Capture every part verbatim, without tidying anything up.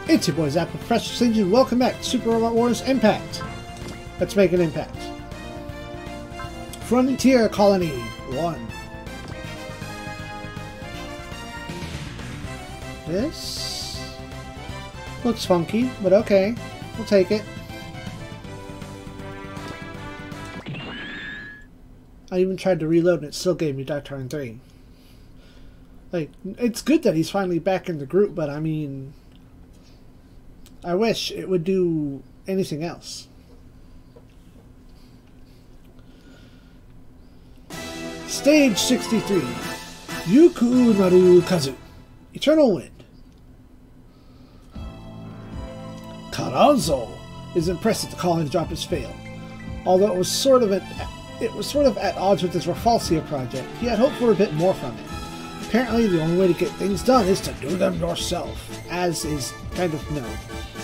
It's your boy Zappa, Professor S I E G, and welcome back to Super Robot Wars Impact. Let's make an impact. Frontier Colony one. This looks funky, but okay. We'll take it. I even tried to reload and it still gave me Dark Turn three. Like, it's good that he's finally back in the group, but I mean, I wish it would do anything else. Stage sixty-three. Yuku Naru Kazu. Eternal Wind. Karazo is impressed that the Colony Drop has failed. Although it was sort of at, it was sort of at odds with his Refalsia project, he had hoped for a bit more from it. Apparently, the only way to get things done is to do them yourself, as is kind of known.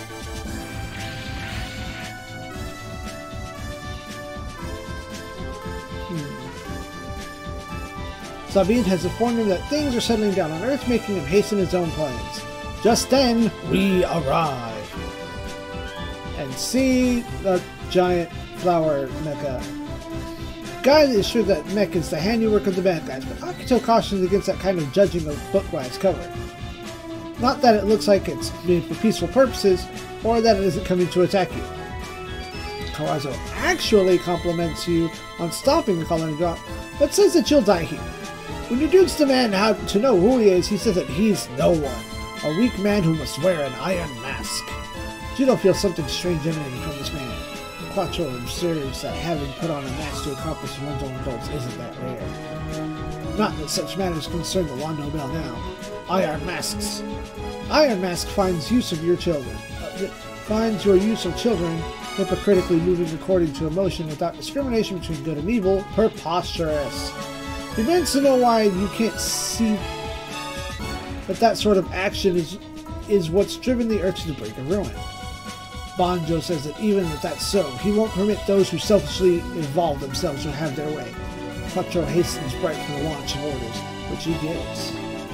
Sabine has informed him that things are settling down on Earth, making him hasten his own plans. Just then, we arrive and see the giant flower mecha. Guy is sure that mech is the handiwork of the bad guys, but Akito cautions against that kind of judging of book by its cover. Not that it looks like it's made for peaceful purposes, or that it isn't coming to attack you. Kawazo actually compliments you on stopping the Colony Drop, but says that you'll die here. When your dudes demand how to know who he is, he says that he's no one, a weak man who must wear an iron mask. Judo feels something strange emanating from this man. Quattro observes that having put on a mask to accomplish one's own goals isn't that rare. Not that such matters concern the Wand Nobel now. Iron Masks. Iron Mask finds use of your children. Uh, finds your use of children hypocritically moving according to emotion without discrimination between good and evil. Preposterous. Demands to know why you can't see that that sort of action is is what's driven the Earth to the brink of ruin. Banjo says that even if that's so, he won't permit those who selfishly involve themselves to have their way. Quattro hastens Bright for the launch of orders, which he gives.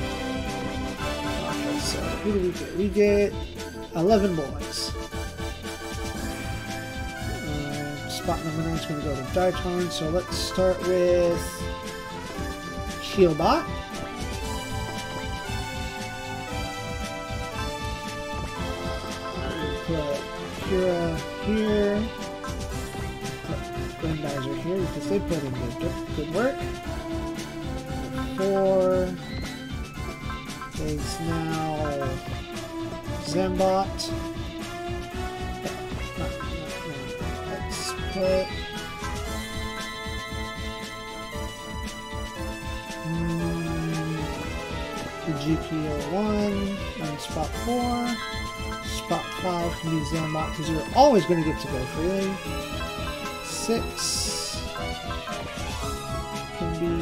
Okay, so who do we get? We get eleven boys. Uh, spot number nine is going to go to Darton, so let's start with Healbot. Put Kira here. Put Grendizer here because they put in good, good work. Four is now Zambot. No, no, no. Let's put G P O one on spot four. Spot five can be Zambot because you're always going to get to go freely. Six can be.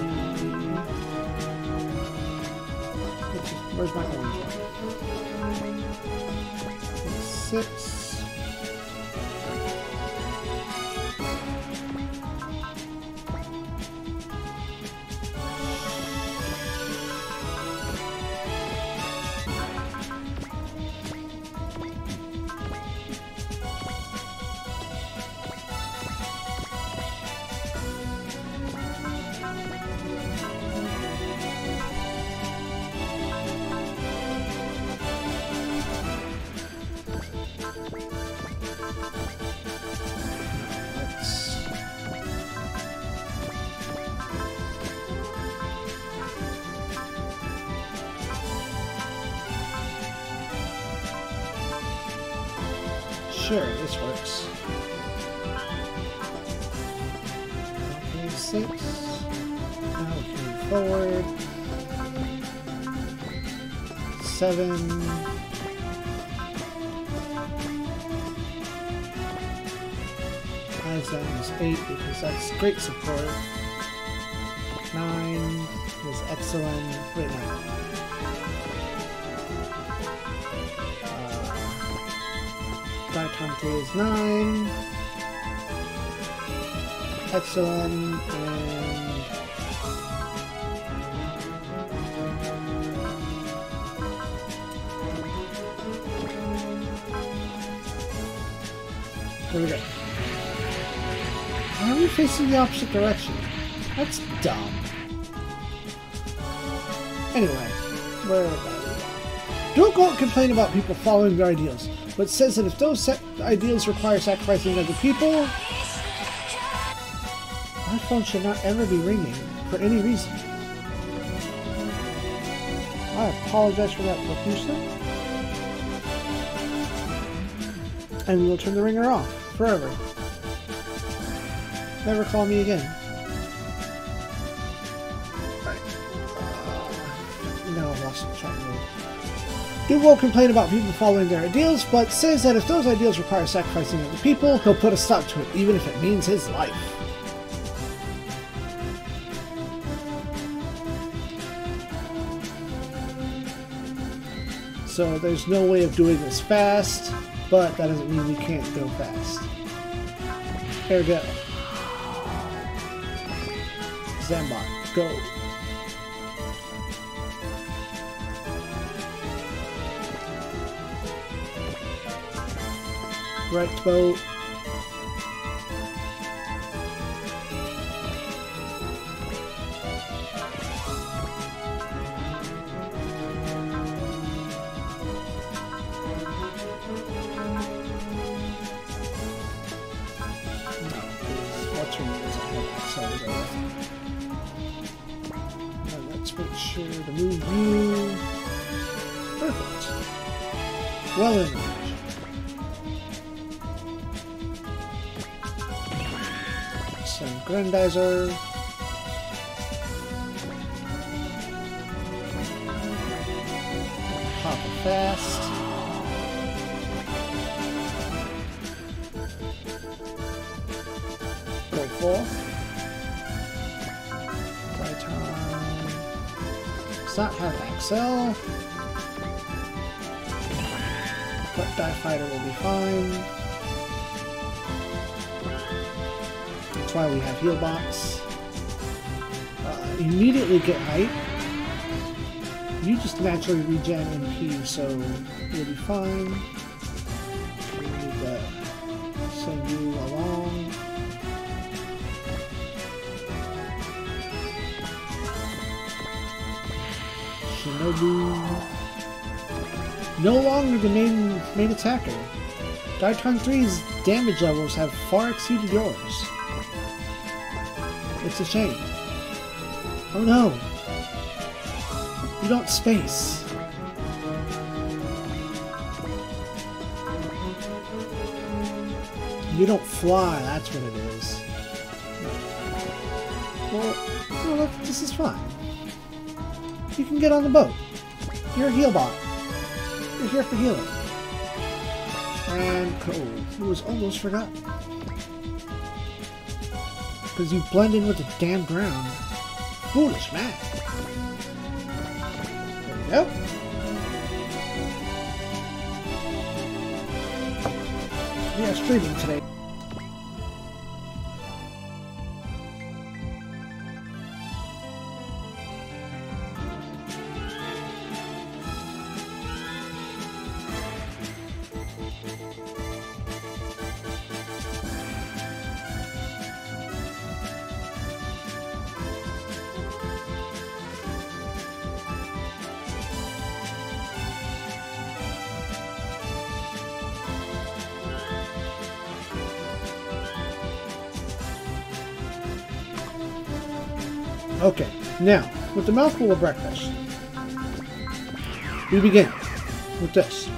Which is, where's my orange one? Six. Sure, this works. Okay, six. Now we can move forward. Seven. Eyes down is eight because that's great support. Nine is excellent. Wait, no. Darton three is nine. Excellent, and There we go. Why are we facing the opposite direction? That's dumb. Anyway, where are we? Don't go and complain about people following their ideals, but says that if those set ideals require sacrificing other people, my phone should not ever be ringing for any reason. I apologize for that profusely. And we will turn the ringer off forever. Never call me again. Right. Uh, no, I lost track of it. Dude won't complain about people following their ideals, but says that if those ideals require sacrificing other people, he'll put a stop to it, even if it means his life. So there's no way of doing this fast, but that doesn't mean we can't go fast. There we go. Zambot, go. Right boat. Sure to move you. Perfect. Well in range. Some grandizer. Pop it fast. Go full. Not have X L, but Die Fighter will be fine. That's why we have heal box. Uh, immediately get height. You just naturally regen M P, so you'll be fine. We need to send you along. Shinobu. No longer the main main attacker. Daiton three's damage levels have far exceeded yours. It's a shame. Oh no! You don't space. You don't fly, that's what it is. Well, well look, this is fine. You can get on the boat. You're a heal bot. You're here for healing. And cold. It was almost forgotten. Because you blend in with the damn ground. Foolish man. There we go. We are streaming today. Okay, now, with the mouthful of breakfast, we begin with this.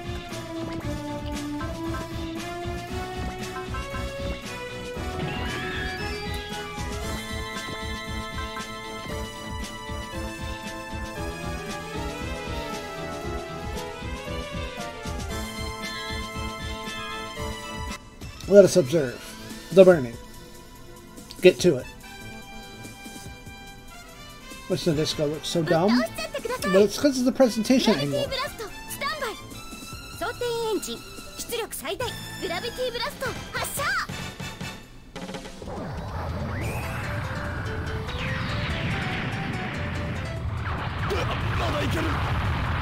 Let us observe the burning. Get to it. What's the disco looks so dumb? But it's because of the presentation angle.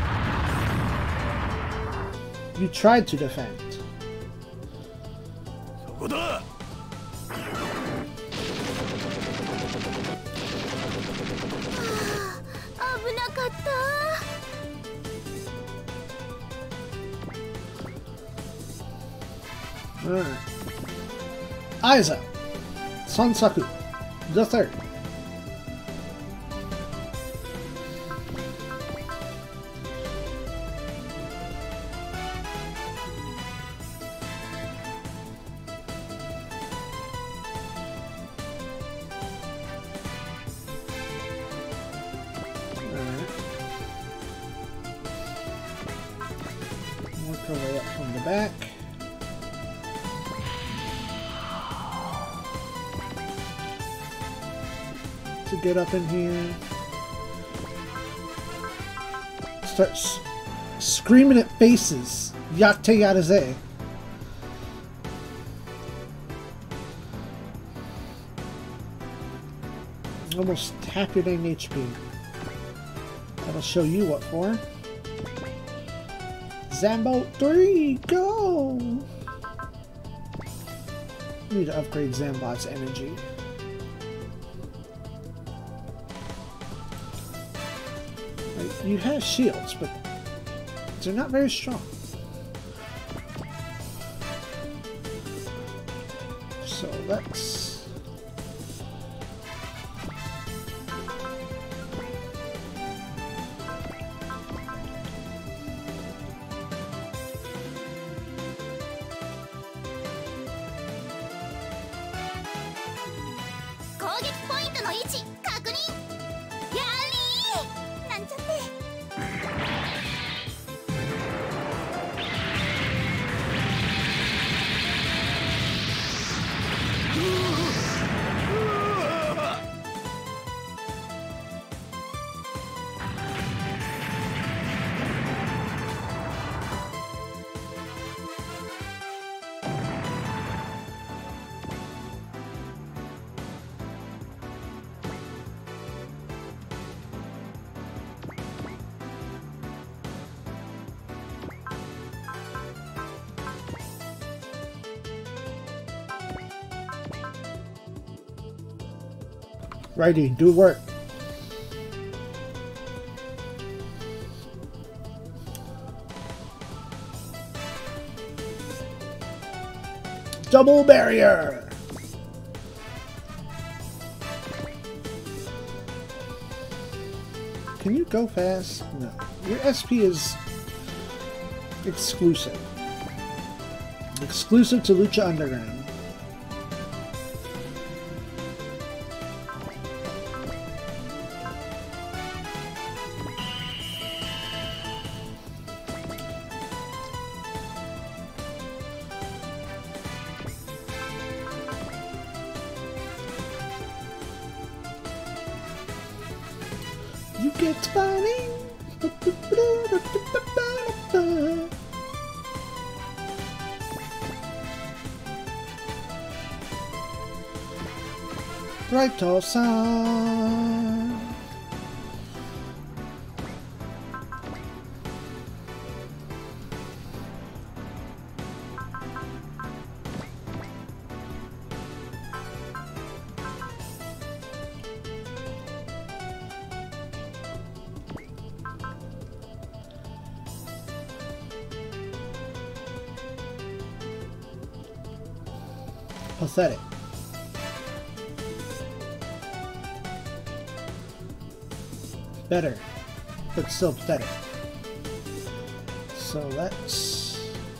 You tried to defend. Alright. Aiza. Sansaku. The third. Alright. Work our way up from the back. To get up in here. Start s screaming at faces. Yatte yadaze. Almost half your dang H P. That'll show you what for. Zambo three, go! Need to upgrade Zambot's energy. Like, you have shields, but they're not very strong. So let's... Righty, do work. Double barrier! Can you go fast? No. Your S P is exclusive. Exclusive to Lucha Underground. You get funny. Right or sun. Pathetic. Better, but still pathetic. So let's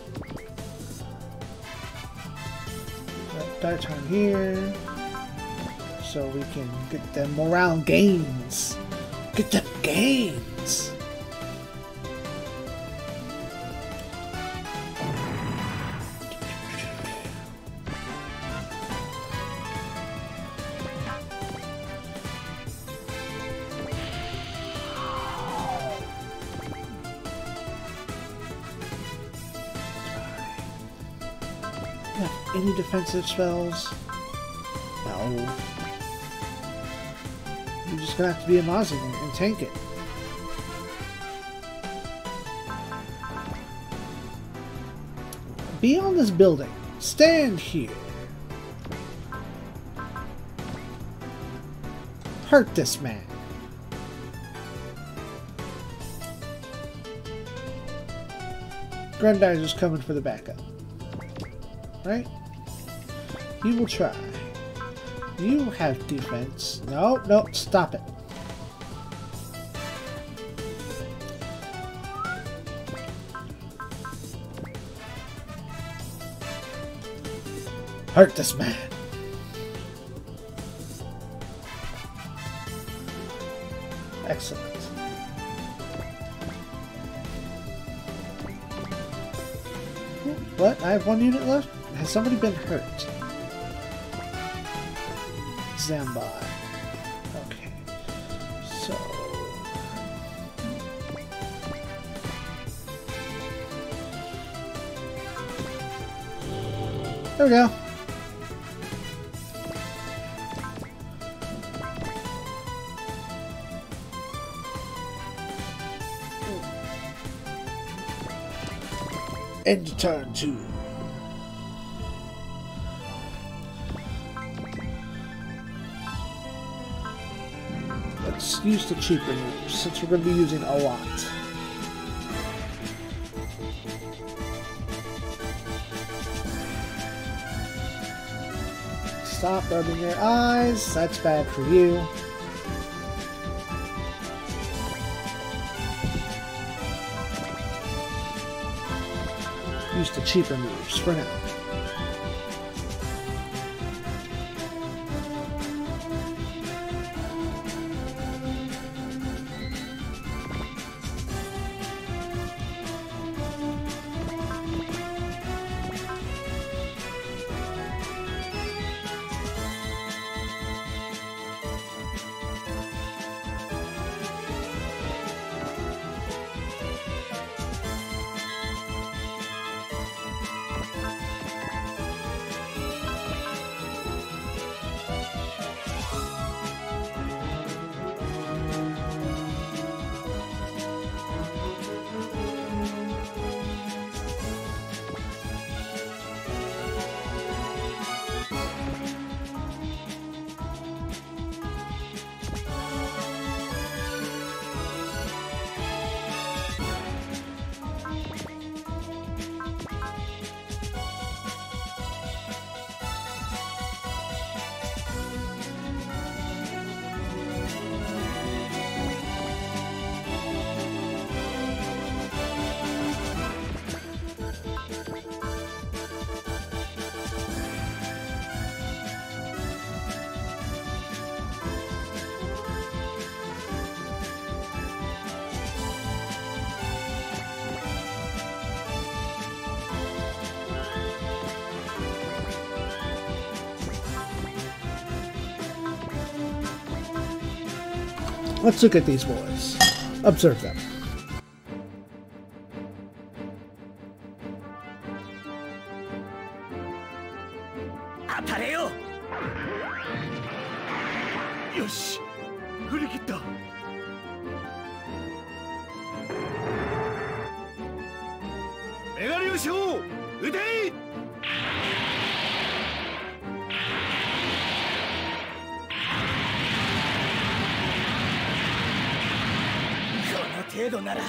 let Dark Time here so we can get them morale gains. Get them gains. Any defensive spells? No. You're just gonna have to be a Mazinger and tank it. Be on this building. Stand here. hurt this man. Grenadier's coming for the backup. Right? You will try. You have defense. No, no, stop it. Hurt this man. Excellent. What? I have one unit left? Has somebody been hurt? Zamba. Okay. So... there we go. End turn two. Let's use the cheaper moves since we're going to be using a lot. Stop rubbing your eyes. That's bad for you. Use the cheaper moves for now. Let's look at these boys. Observe them. Yosh! Furikitta! Megaryusho! Udei! 程度なら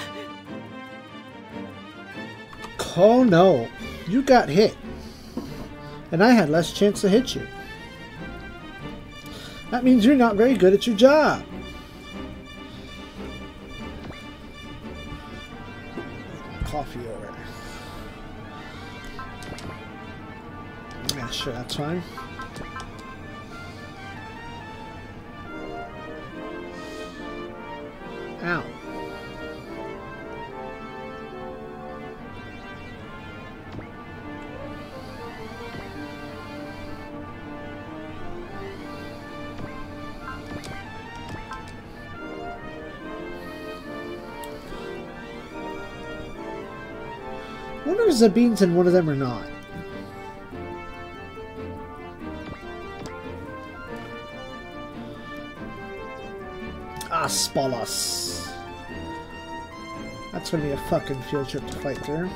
Oh no, you got hit. And I had less chance to hit you. That means you're not very good at your job. Coffee over. Yeah, sure, that's fine. Ow. I wonder if Zabin's in one of them or not. Ah, Spolos. That's gonna be a fucking field trip to fight through.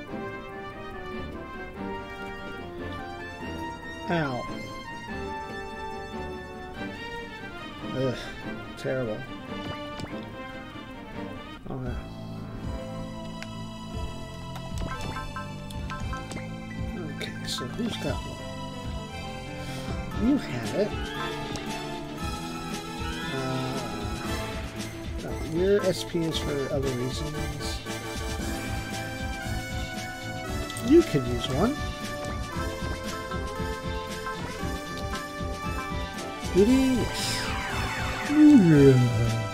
Ow. Ugh, terrible. Okay. Okay, so who's got one? You have it. Uh, oh, your S P is for other reasons. You can use one. It is. Yeah.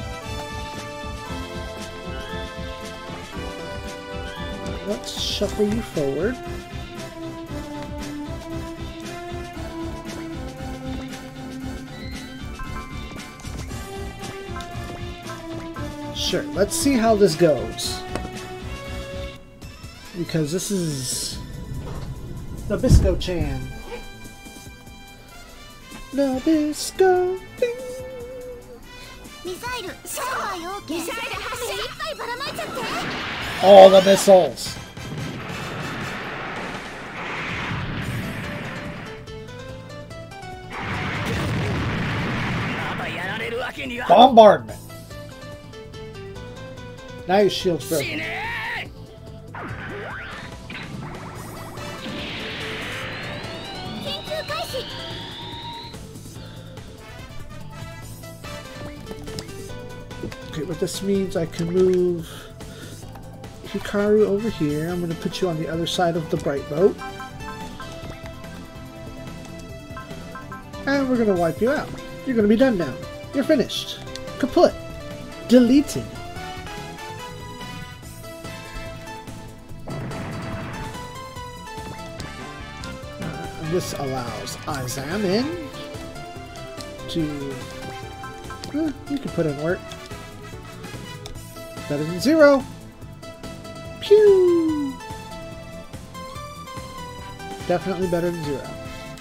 Let's shuffle you forward. Sure, let's see how this goes. Because this is Nabisco-chan. Nabisco. Ding. All the missiles. Bombardment. Now your shield's broken. Okay, what this means, I can move Hikaru over here. I'm going to put you on the other side of the bright boat. And we're going to wipe you out. You're going to be done now. You're finished. Kaput. Deleted. Uh, this allows Izam in to... Eh, you can put in work. Better than zero. Pew! Definitely better than zero.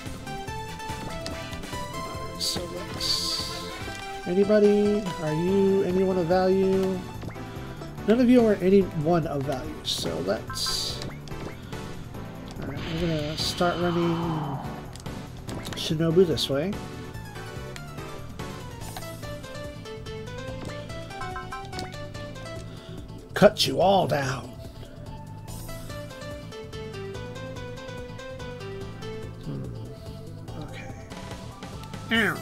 Alright, so let's... Anybody? Are you anyone of value? None of you are anyone of value, so let's... Alright, we're gonna start running Shinobu this way. Cut you all down. Hmm. Okay. Ow.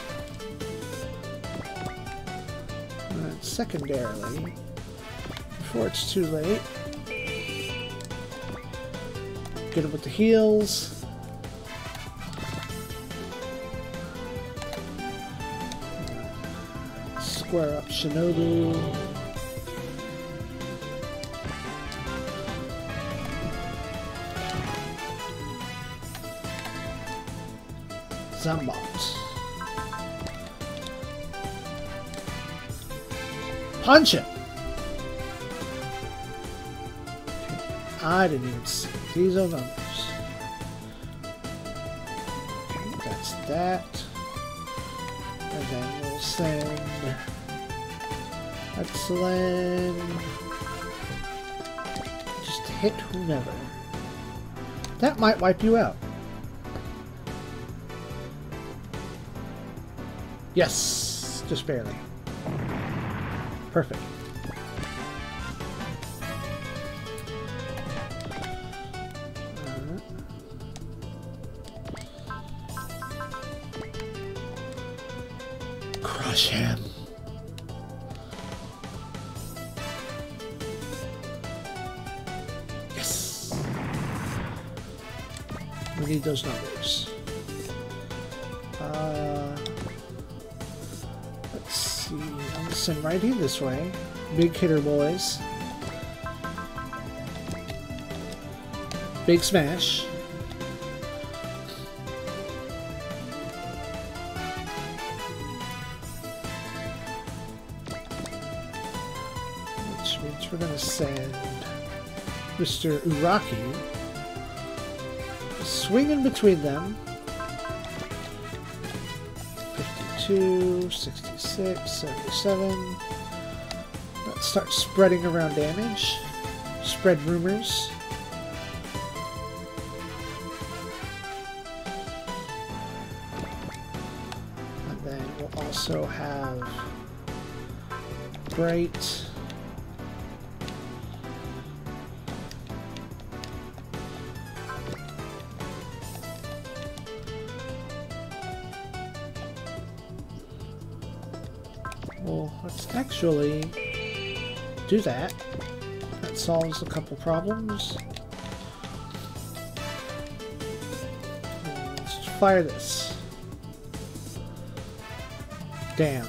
And secondarily, before it's too late, get him with the heals. Square up Shinobu. Zambot. Punch him! I didn't even see. These are numbers. Okay, that's that. And then we'll send Excellent. Just hit whomever. That might wipe you out. Yes, just barely. Perfect. Alright. Crush him. Yes. We need those numbers. Uh, let's see. I'm gonna send Righty this way. Big hitter boys. Big smash. Which means we're gonna send Mister Uraki swinging between them. fifty-two, sixty-six, seventy-seven. Let's start spreading around damage. Spread rumors. And then we'll also have bright. Well, let's actually do that. That solves a couple problems. Let's fire this. Damn.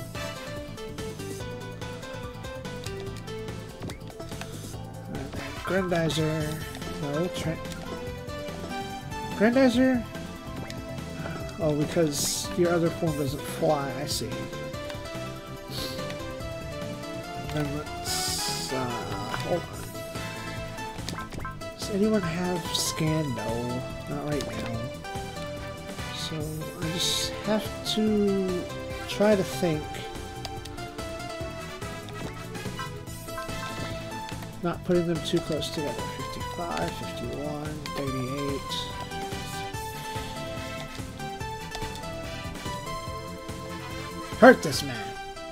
Grandizer. No, Trent. Grandizer? Oh, because your other form doesn't fly, I see. Then let's, uh, hold on. Does anyone have scan? No, not right now. So I just have to try to think. Not putting them too close together. fifty-five, fifty-one, thirty-eight. Hurt this man.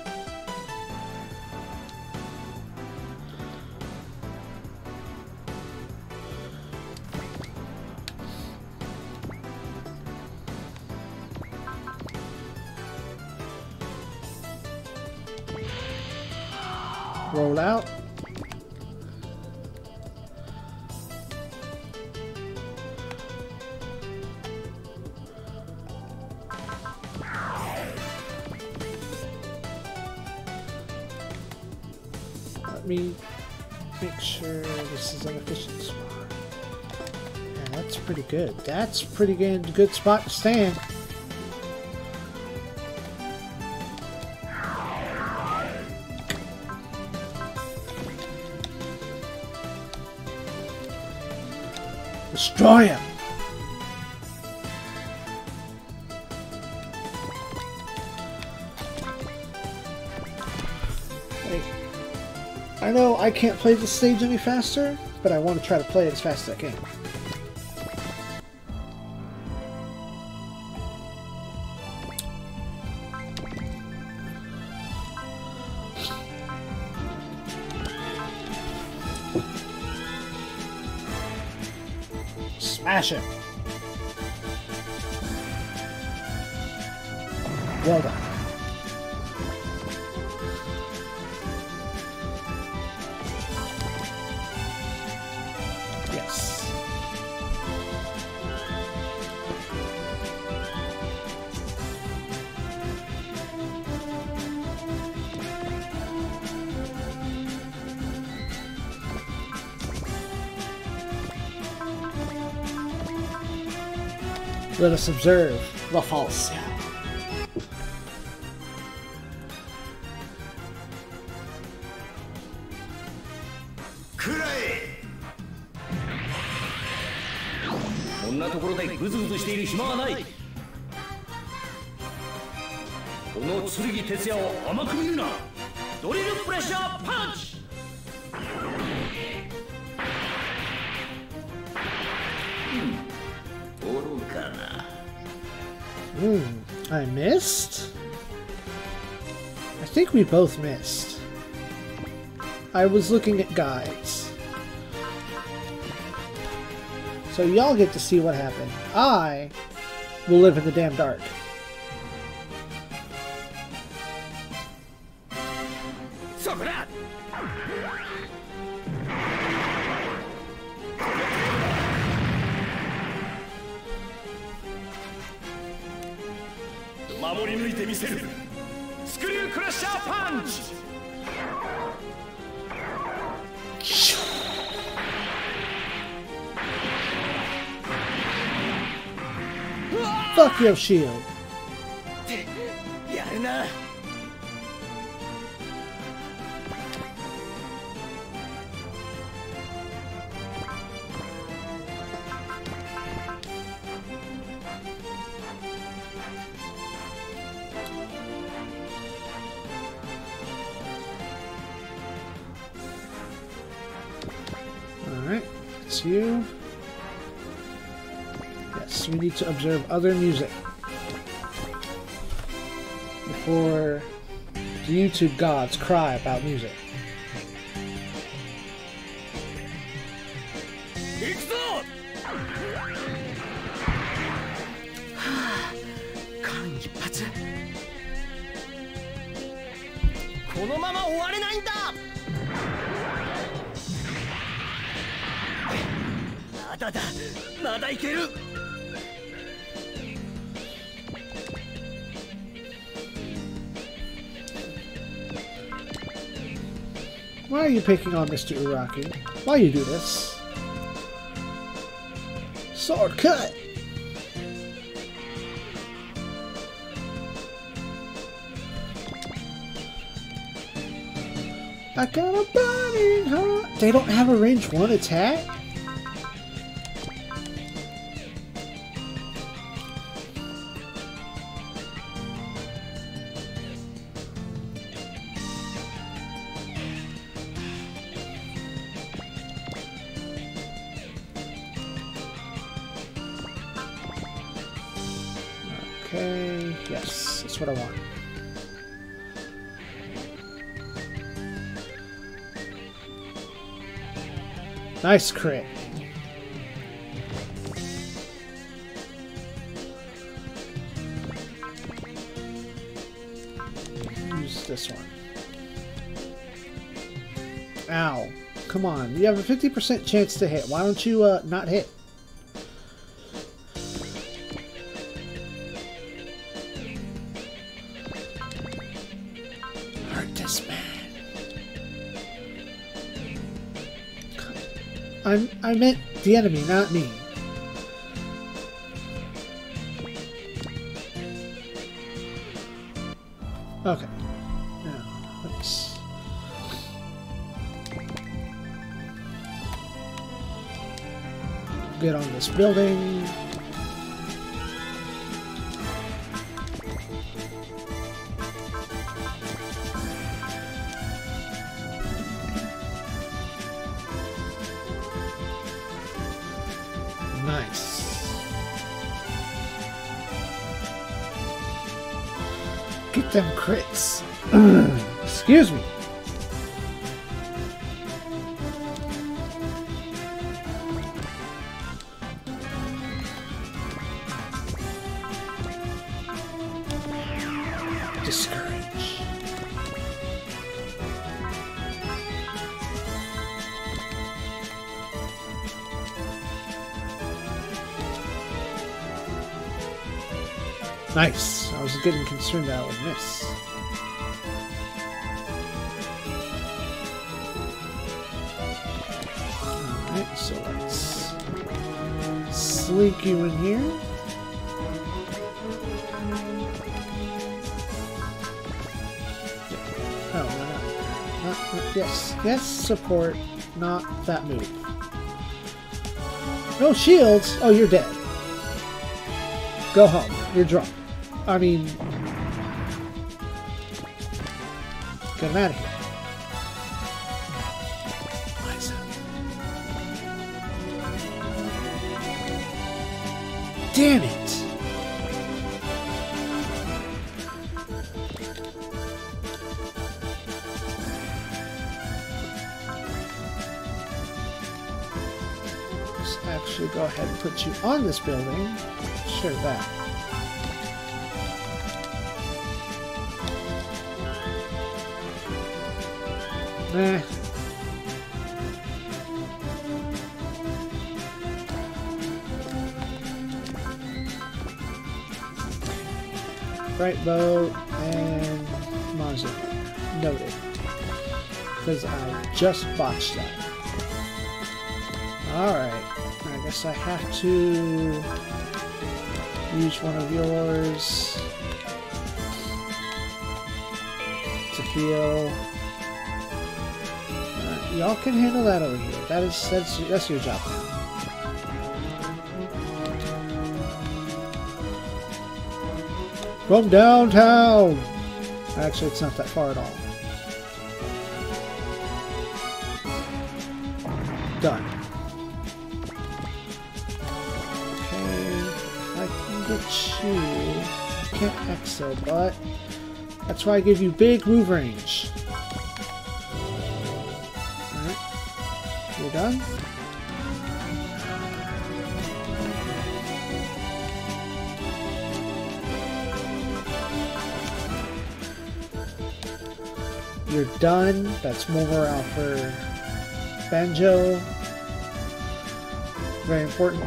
Roll out. Let me make sure this is an efficient spot. Yeah, that's pretty good. That's pretty good, good spot to stand. Destroy him! Hey, I know I can't play this stage any faster, but I want to try to play it as fast as I can. Smash it! Well done. Yes. Let us observe the false sound. Hmm, I missed? I think we both missed. I was looking at guides. So y'all get to see what happened. I will live in the damn dark. Fuck your shield. Alright, it's you. Yes, we need to observe other music. before the YouTube gods cry about music. Why are you picking on Mister Uraki? Why you do this? Sword cut! I got a burning heart. They don't have a range one attack? Okay, yes, that's what I want. Nice crit. Use this one. Ow. Come on. You have a fifty percent chance to hit. Why don't you uh, not hit? Hurt this man. I'm, I meant the enemy, not me. Okay. Now, let's... get on this building. Nice. Get them crits. Excuse me. Discourage. Nice. I was getting concerned that I would miss. Alright, so let's slink you in here. Oh, no, no. Not, not, yes. Yes, support. Not that move. No shields! Oh, you're dead. Go home. You're drunk. I mean... Get him out of here. Damn it! Let's actually go ahead and put you on this building. Sure that. Nah. Right bow and Mazda. Noted. Because I just botched that. Alright. I guess I have to use one of yours to heal. Uh, y'all can handle that over here. That is that's that's your job now. From downtown! Actually, it's not that far at all. Done. Okay, I can get you. Can't exo, but That's why I give you big move range. Alright. You're done? You're done. That's more morale for Banjo. Very important.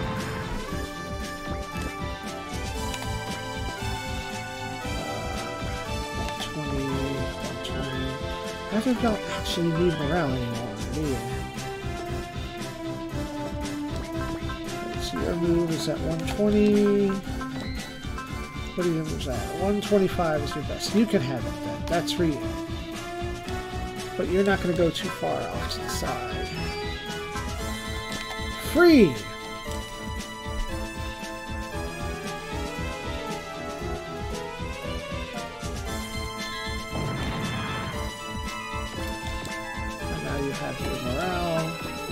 I think I don't actually need morale anymore, do you? Let's see, your move is at one twenty. What are your moves at? one twenty-five is your best. You can have it then. That's for you. But you're not going to go too far off to the side. Free! Have your morale.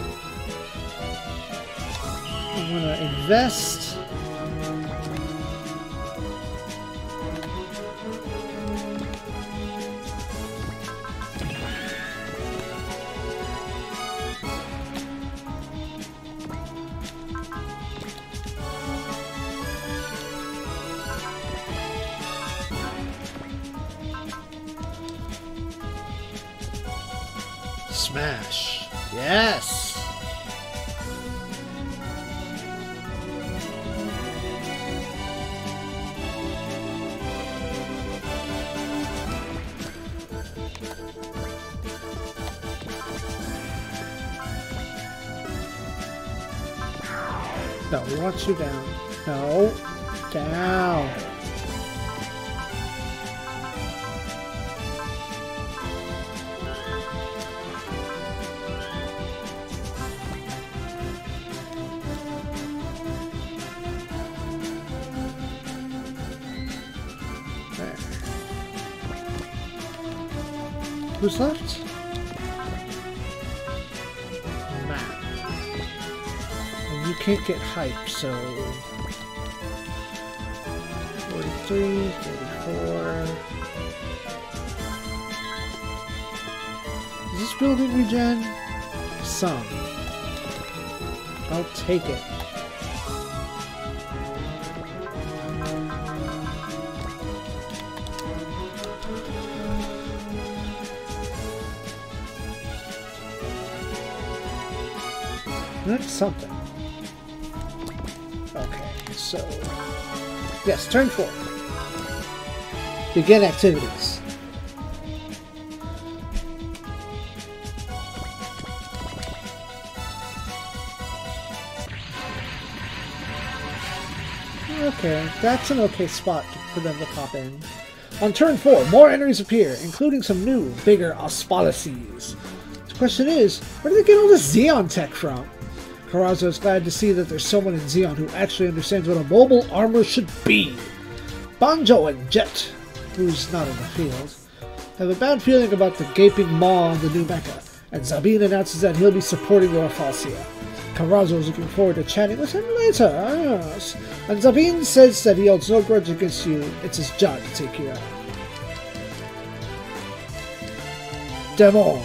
I'm gonna invest. Smash. Yes. No, we want you down. No. Down. Who's left? Map. And you can't get hype, so... forty-three, thirty-four... Is this building regen? Some. I'll take it. That's something. Okay, so... Yes, turn four. Begin activities. Okay, that's an okay spot for them to pop in. On turn four, more enemies appear, including some new, bigger Auspalices. The question is, where do they get all this ZEON tech from? Karazo is glad to see that there's someone in ZEON who actually understands what a mobile armor should be. Banjo and Jet, who's not in the field, have a bad feeling about the gaping maw on the new mecha, and Zabin announces that he'll be supporting the Orphalsia. Karazo is looking forward to chatting with him later, yes. And Zabin says that he holds no grudge against you, it's his job to take you out. Demo.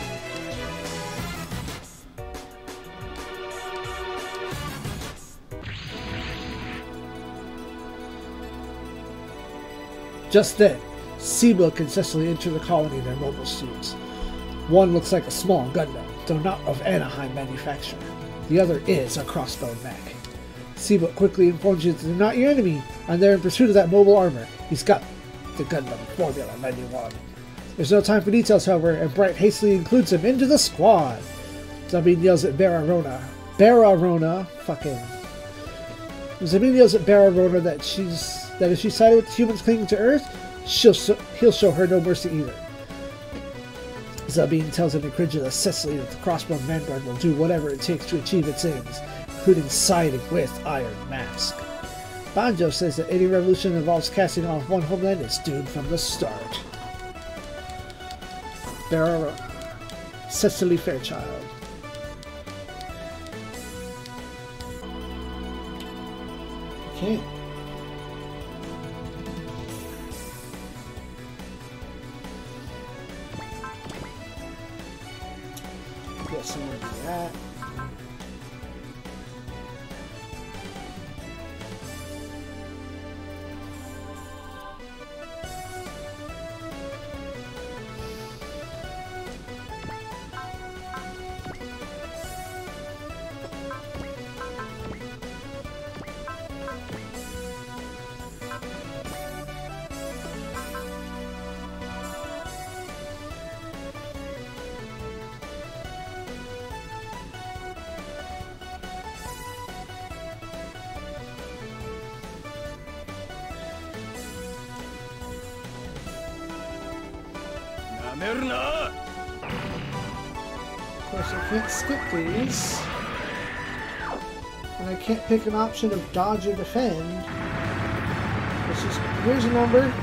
Just then, Seablook and Cecily enter the colony in their mobile suits. One looks like a small Gundam, though not of Anaheim manufacture. The other is a crossbow mech. Seablook quickly informs you that they're not your enemy, and they're in pursuit of that mobile armor. He's got the Gundam Formula ninety-one. There's no time for details, however, and Bright hastily includes him into the squad. Zabin yells at Bararona. Bararona, fucking... Zabin yells at Bararona that she's... that if she's sided with the humans clinging to Earth, she'll so, he'll show her no mercy either. Zabin tells an incredulous Cecily that the Crossbone Vanguard will do whatever it takes to achieve its aims, including siding with Iron Mask. Banjo says that any revolution involves casting off one homeland is doomed from the start. Barra Cecily Fairchild. Okay. めるな。 Of course, I can't skip these. And I can't pick an option of dodge or defend. Let's just, here's a number.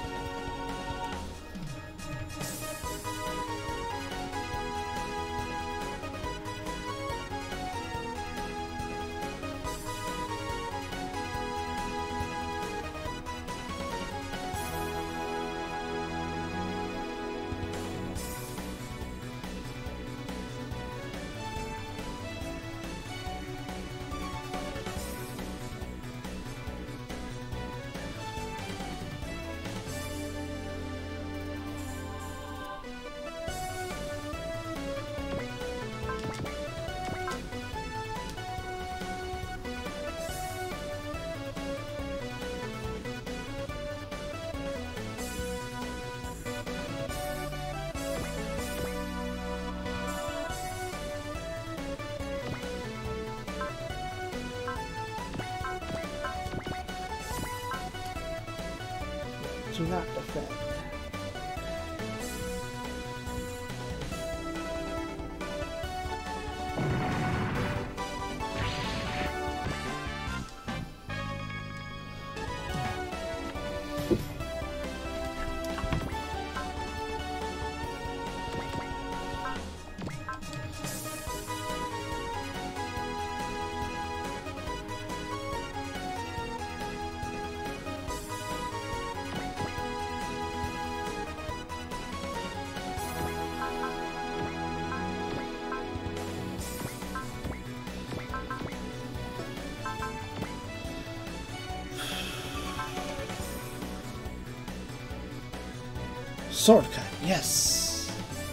Do not defend. Sword cut, yes.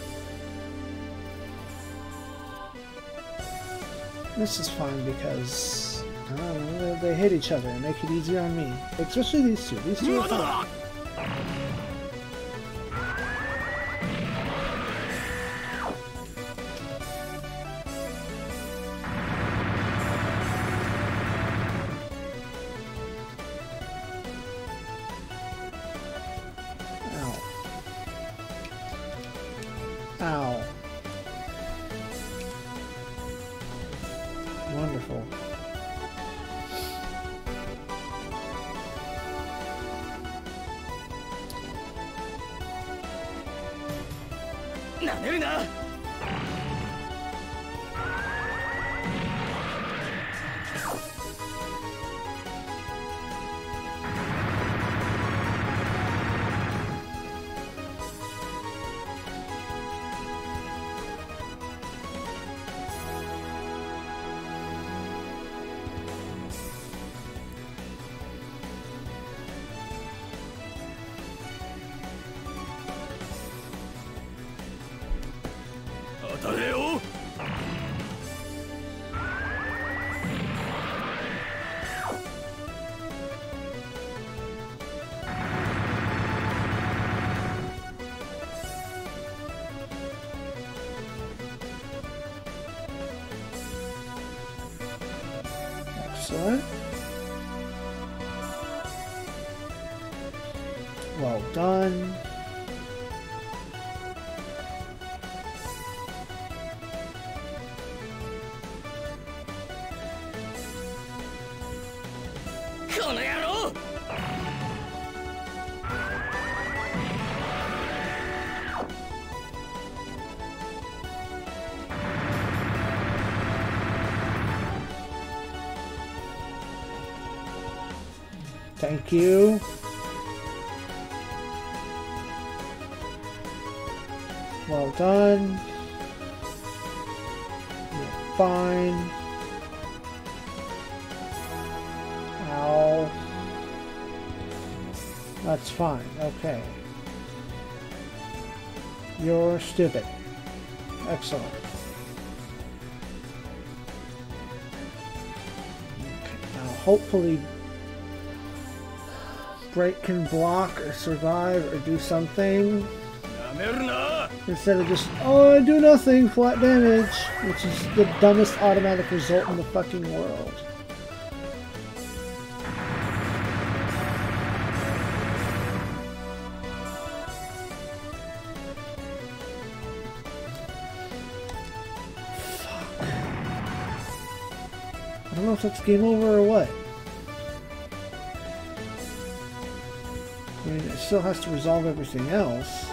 This is fine because I don't know, they hit each other and make it easier on me. Especially these two. These two are fine. Ow. Wonderful. Excellent. Well done. Thank you. Well done. You're fine. Ow. That's fine. Okay. You're stupid. Excellent. Okay, now hopefully Break can block or survive or do something instead of just, oh, I do nothing, flat damage, which is the dumbest automatic result in the fucking world. don't know if that's game over or what. I mean, it still has to resolve everything else.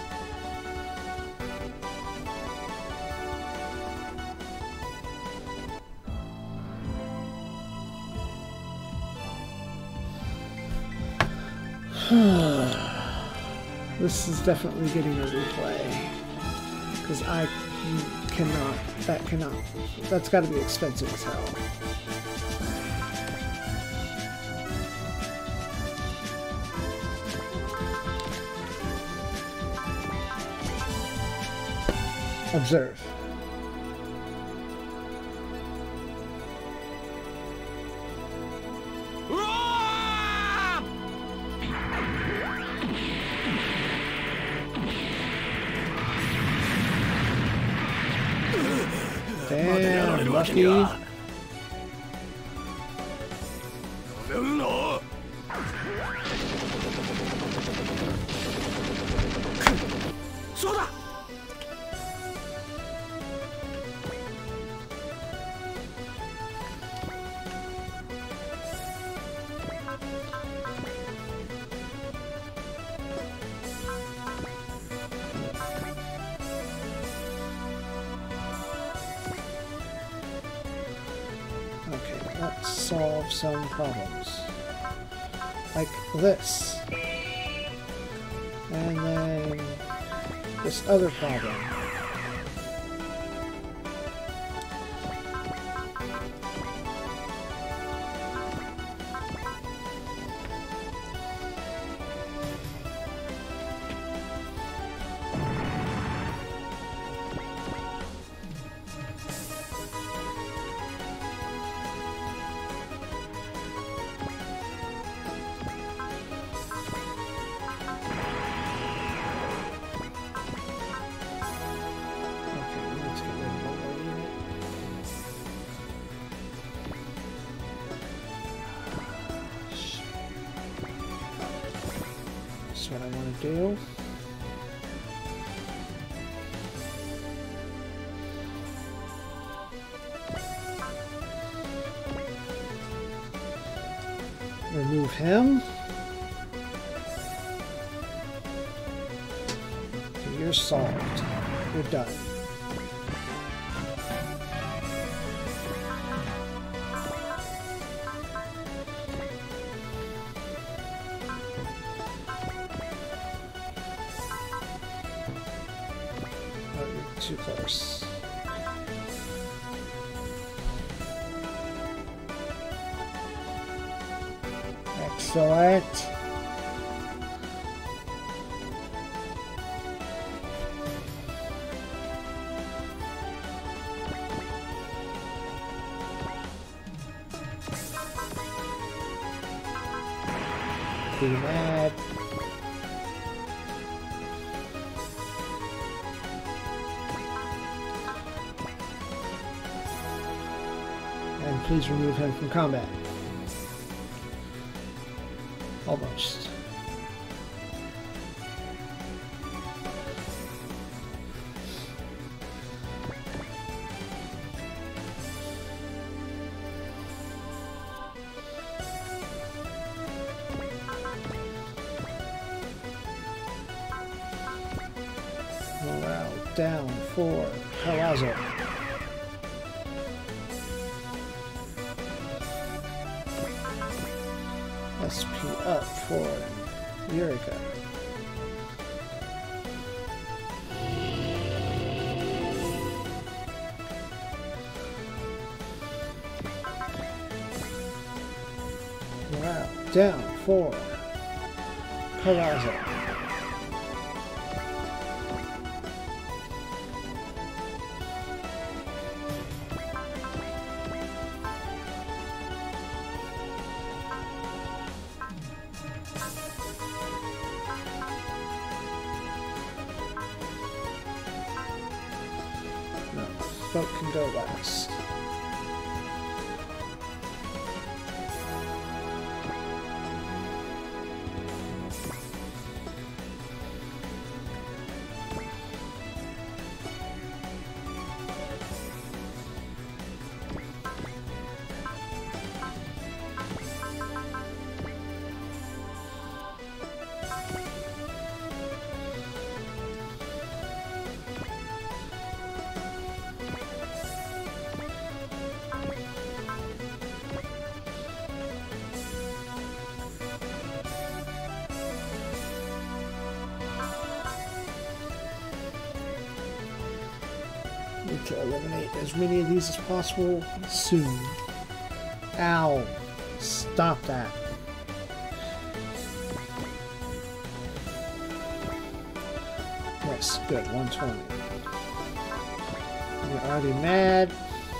This is definitely getting a replay. Because I cannot, that cannot, that's got to be expensive as hell. Observe. Damn, lucky. Let's solve some problems. Like this. And then this other problem. What I want to do. Remove him. Okay, you're solved. You're done. Too close. Excellent. Be mad. And please remove him from combat. Almost. Morale down for Palazzo. S P up for Eureka. Morale down for Palazzo. Boat can go last. Need to eliminate as many of these as possible soon. Ow! Stop that. Yes, good, one twenty. You're already mad.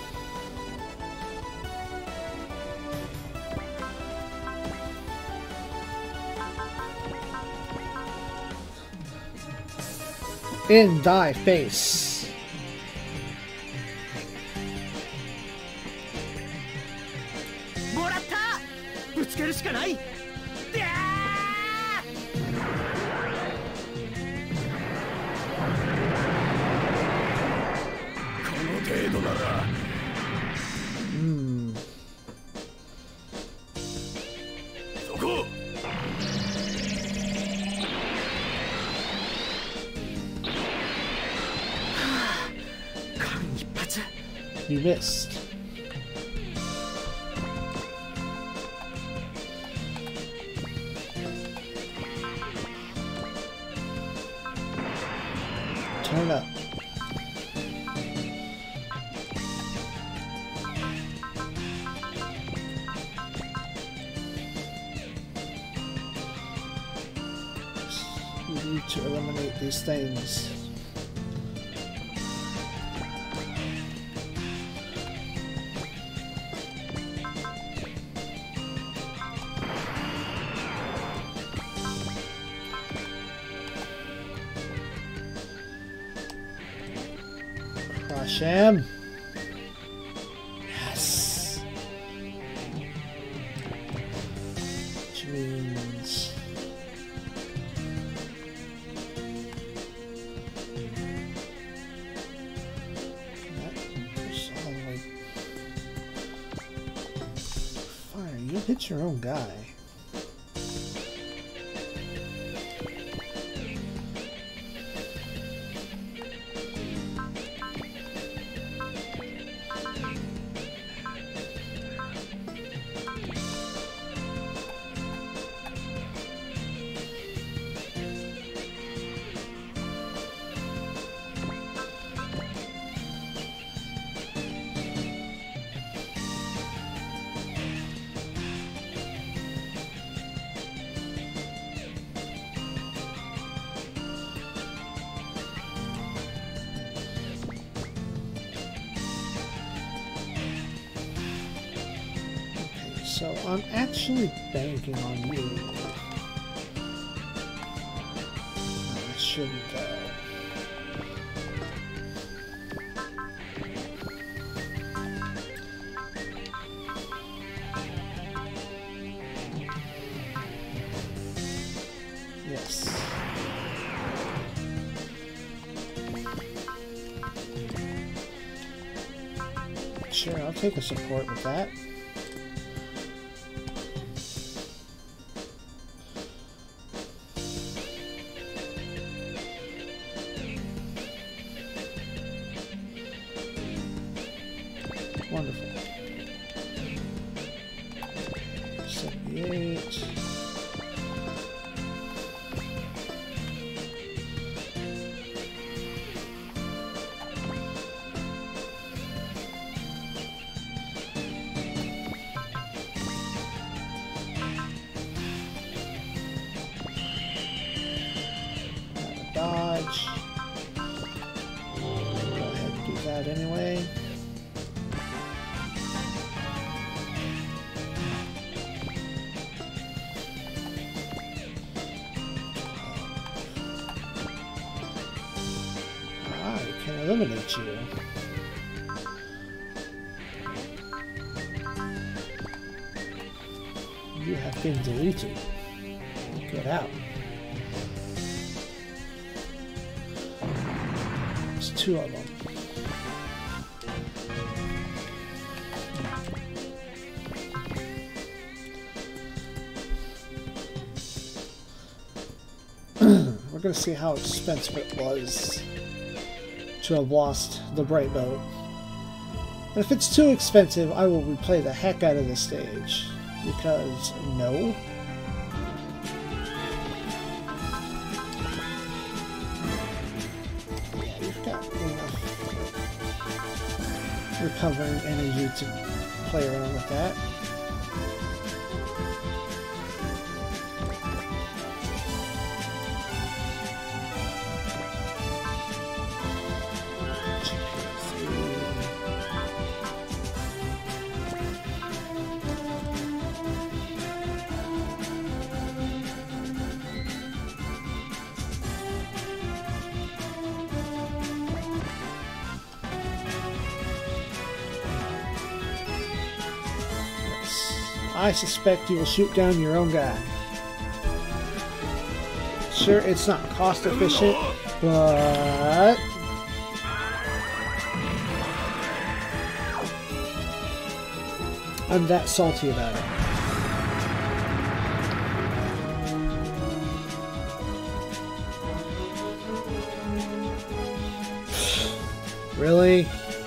In thy face. ぶつけるしかない。であこの程度なら。うん。そこ。間一髪。 You missed. Turn up. We need to eliminate these things. Crush him. Yes. Which means fire, you hit your own guy. So I'm actually banking on you. No, I shouldn't though. Yes. Sure, I'll take a support with that. Wonderful. seventy-eight. Dodge. Go ahead and do that anyway. Eliminate you. You have been deleted. Get out. There's two of them. we're gonna see how expensive it was to have lost the bright boat. And if it's too expensive, I will replay the heck out of this stage. Because, no. Yeah, we've got enough recovering energy to play around with that. I suspect you will shoot down your own guy. Sure, it's not cost efficient, but I'm that salty about it. Really?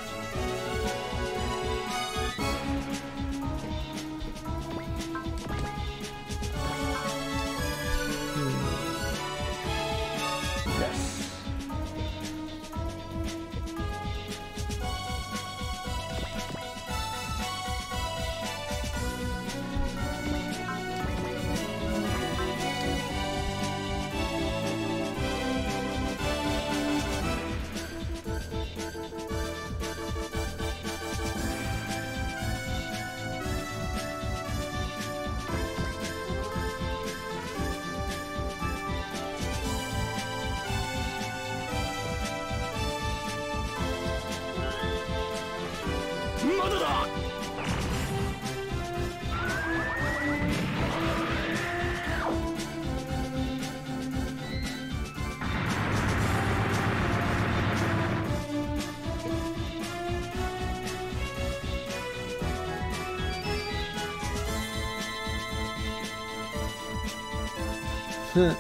Huh.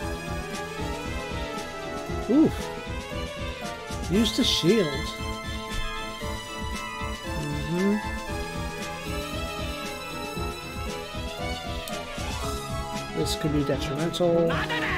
Oof. Use the shield. Mm-hmm. This could be detrimental.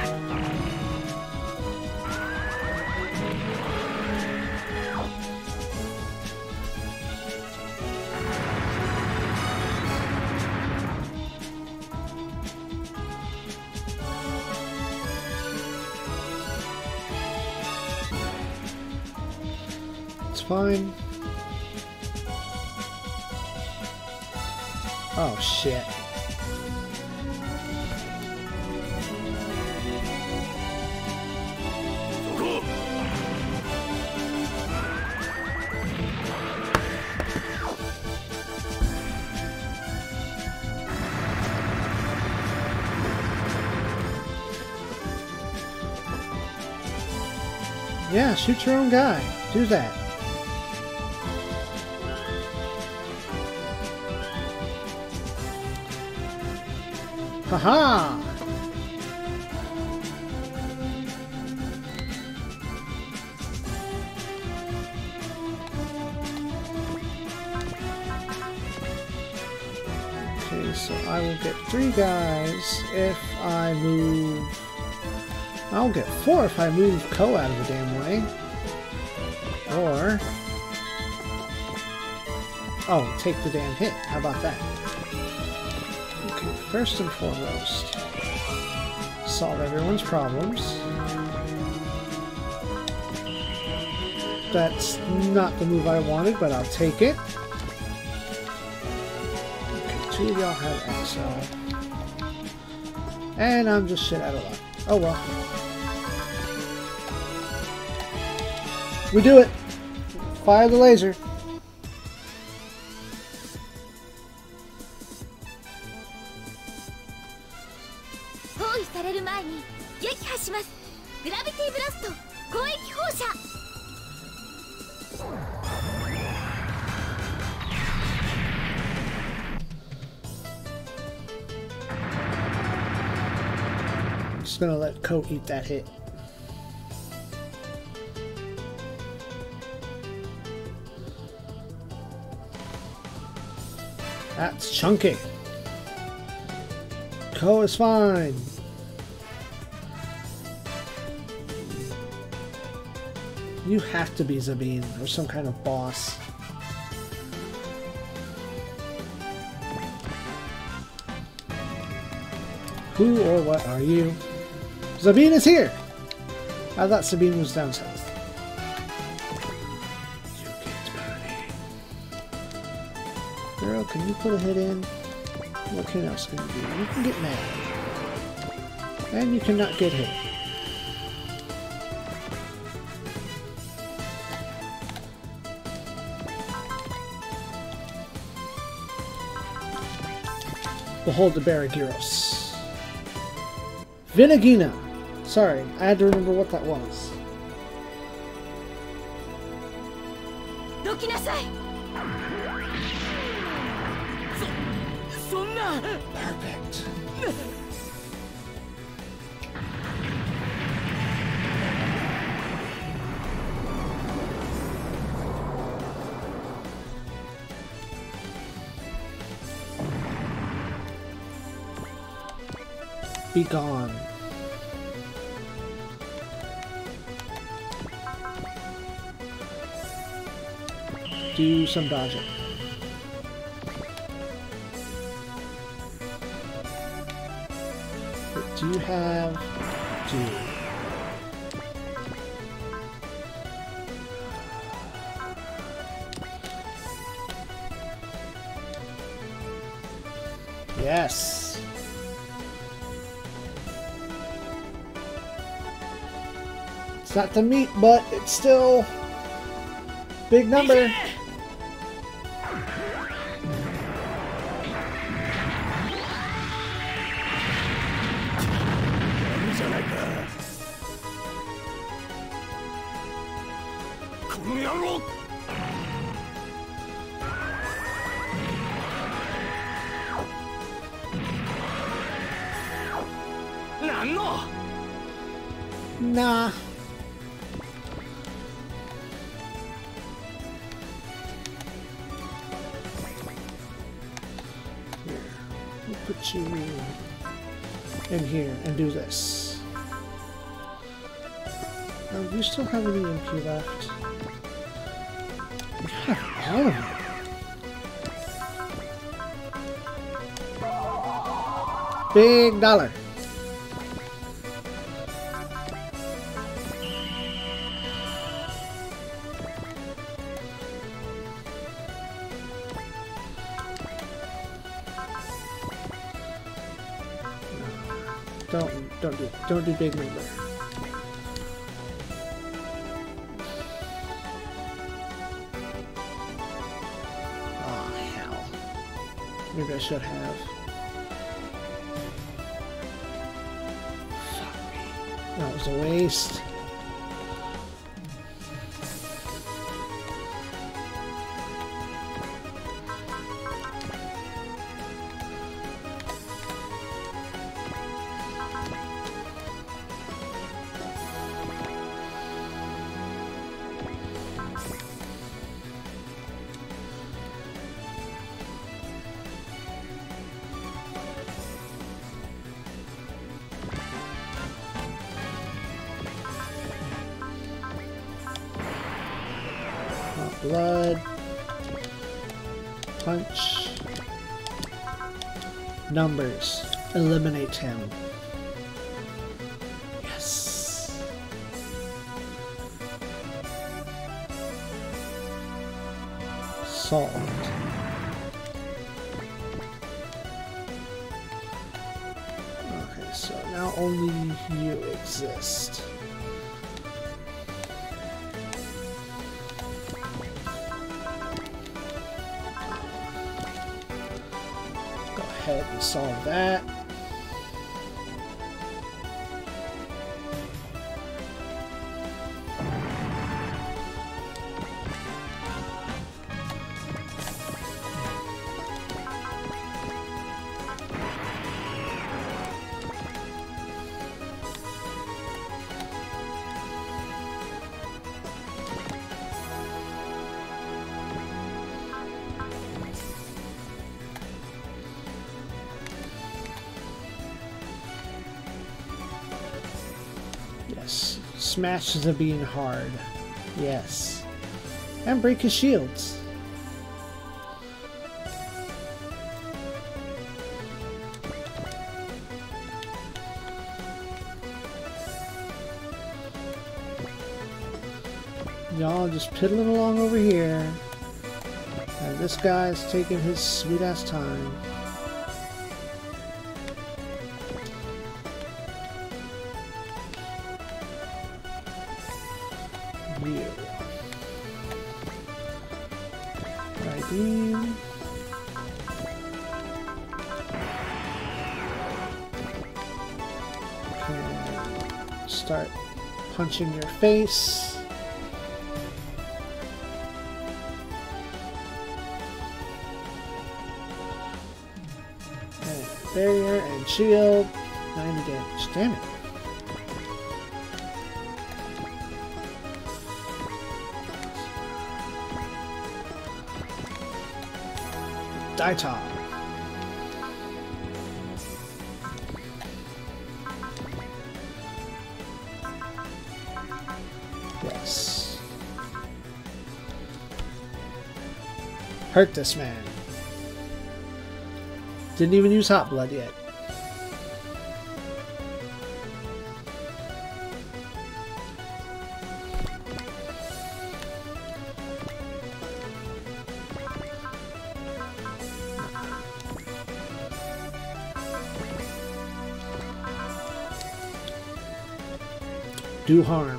Fine. Oh shit. Yeah, shoot your own guy. Do that. Haha! Okay, so I will get three guys if I move... I'll get four if I move Ko out of the damn way. Or... Oh, take the damn hit. How about that? First and foremost, solve everyone's problems. That's not the move I wanted, but I'll take it. Okay, two of y'all have X L. And I'm just shit out of luck. Oh well. We do it! Fire the laser. Just gonna let Ko eat that hit. That's chunky. Ko is fine. You have to be Zabine or some kind of boss. Who or what are you? Zabine is here! I thought Sabine was down south. You get burning. Girl, can you put a hit in? What can else can you do? You can get mad. And you cannot get hit. Behold the Baragiros. Vinagina! Sorry, I had to remember what that was. Perfect. Be gone. Do some dodging. What do you have? Do. Yes. It's not the meat, but it's still big number. Nah. Here, we'll put you in here and do this. Oh, do you still have any M P left? You have all of it. Big dollar. Don't don't do don't do big number. Oh hell. Maybe I should have. Fuck me. That was a waste. Blood. Punch. Numbers. Eliminate him. Yes. Solved. Okay, so now only you exist. Ahead and solve that. smash the bean hard. Yes. And break his shields. Y'all just piddling along over here. And this guy's taking his sweet ass time. You. Right in. Okay. Start punching your face. Barrier and shield. ninety damage. Damn it. Die top. Yes. Hurt this man. Didn't even use hot blood yet. Do harm.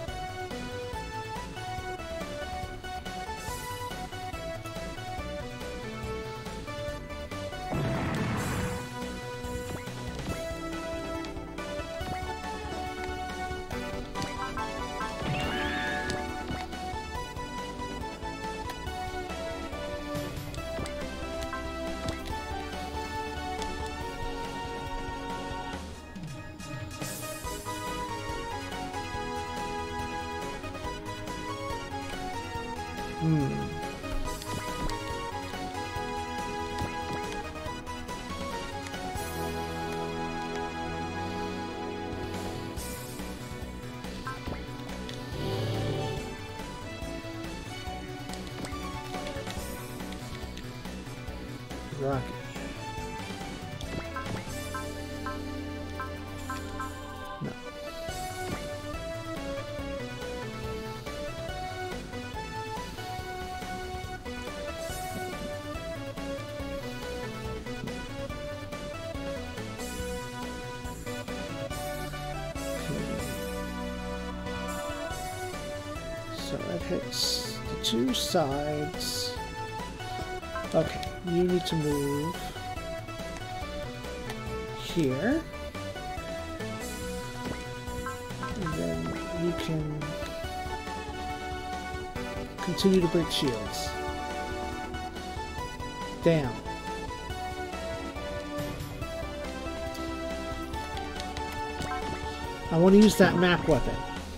Hmm. Rocket. No. So that hits the two sides. Okay, you need to move here. And then you can continue to break shields. Damn. I want to use that map weapon.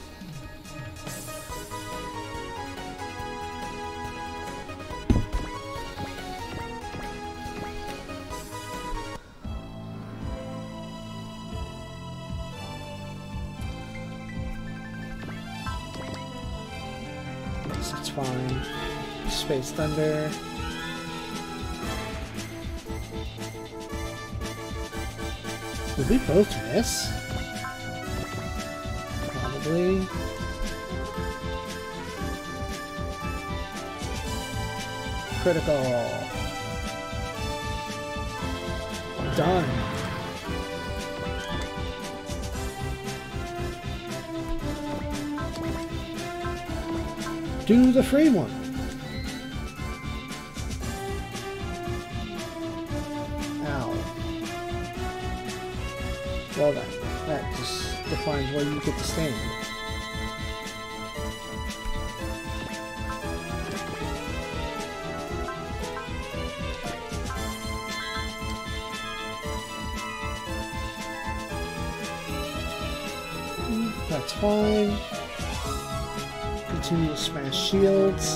That's fine. Space Thunder. Did we both miss? Probably. Critical. Done. Do the free one. Ow. Well, that, that just defines where you get to stand. That's fine. Continue to smash shields.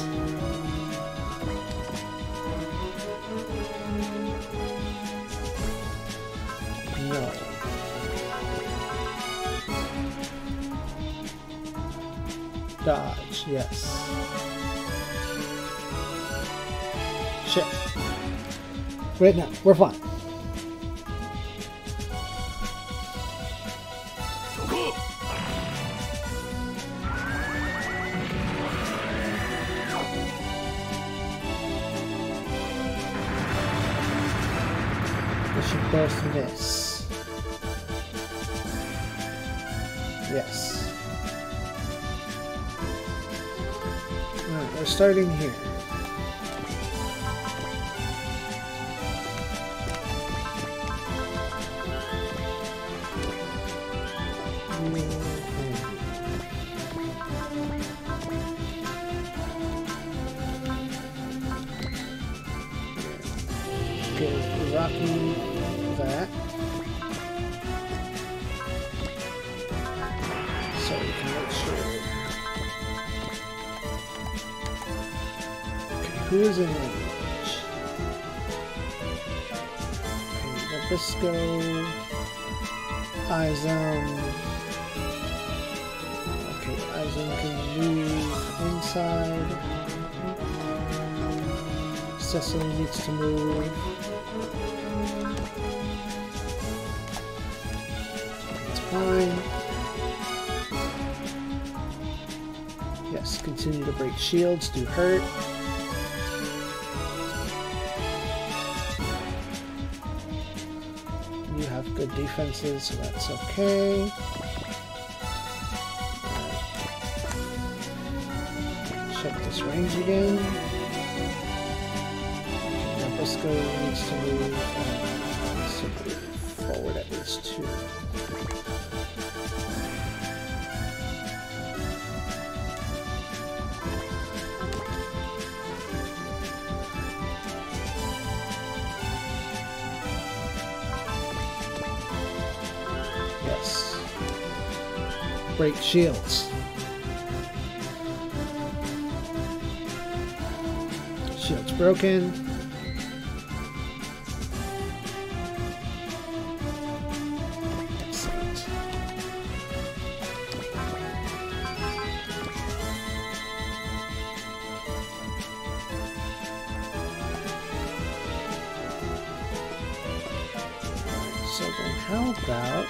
No. Dodge, yes. Shit. Wait, no, we're fine. This should both miss. Yes. Alright, we're starting here. Okay, Rocky that. So we can make sure. Okay, who is in range? Okay, Nabisco, Izone. Okay, Izone can move inside. Cecily needs to move. It's fine. Yes, continue to break shields, do hurt. You have good defenses, so that's okay. Check this range again. Nabisco needs to move and so move forward at least two. Yes. Break shields. Shield's broken. Excellent. So then how about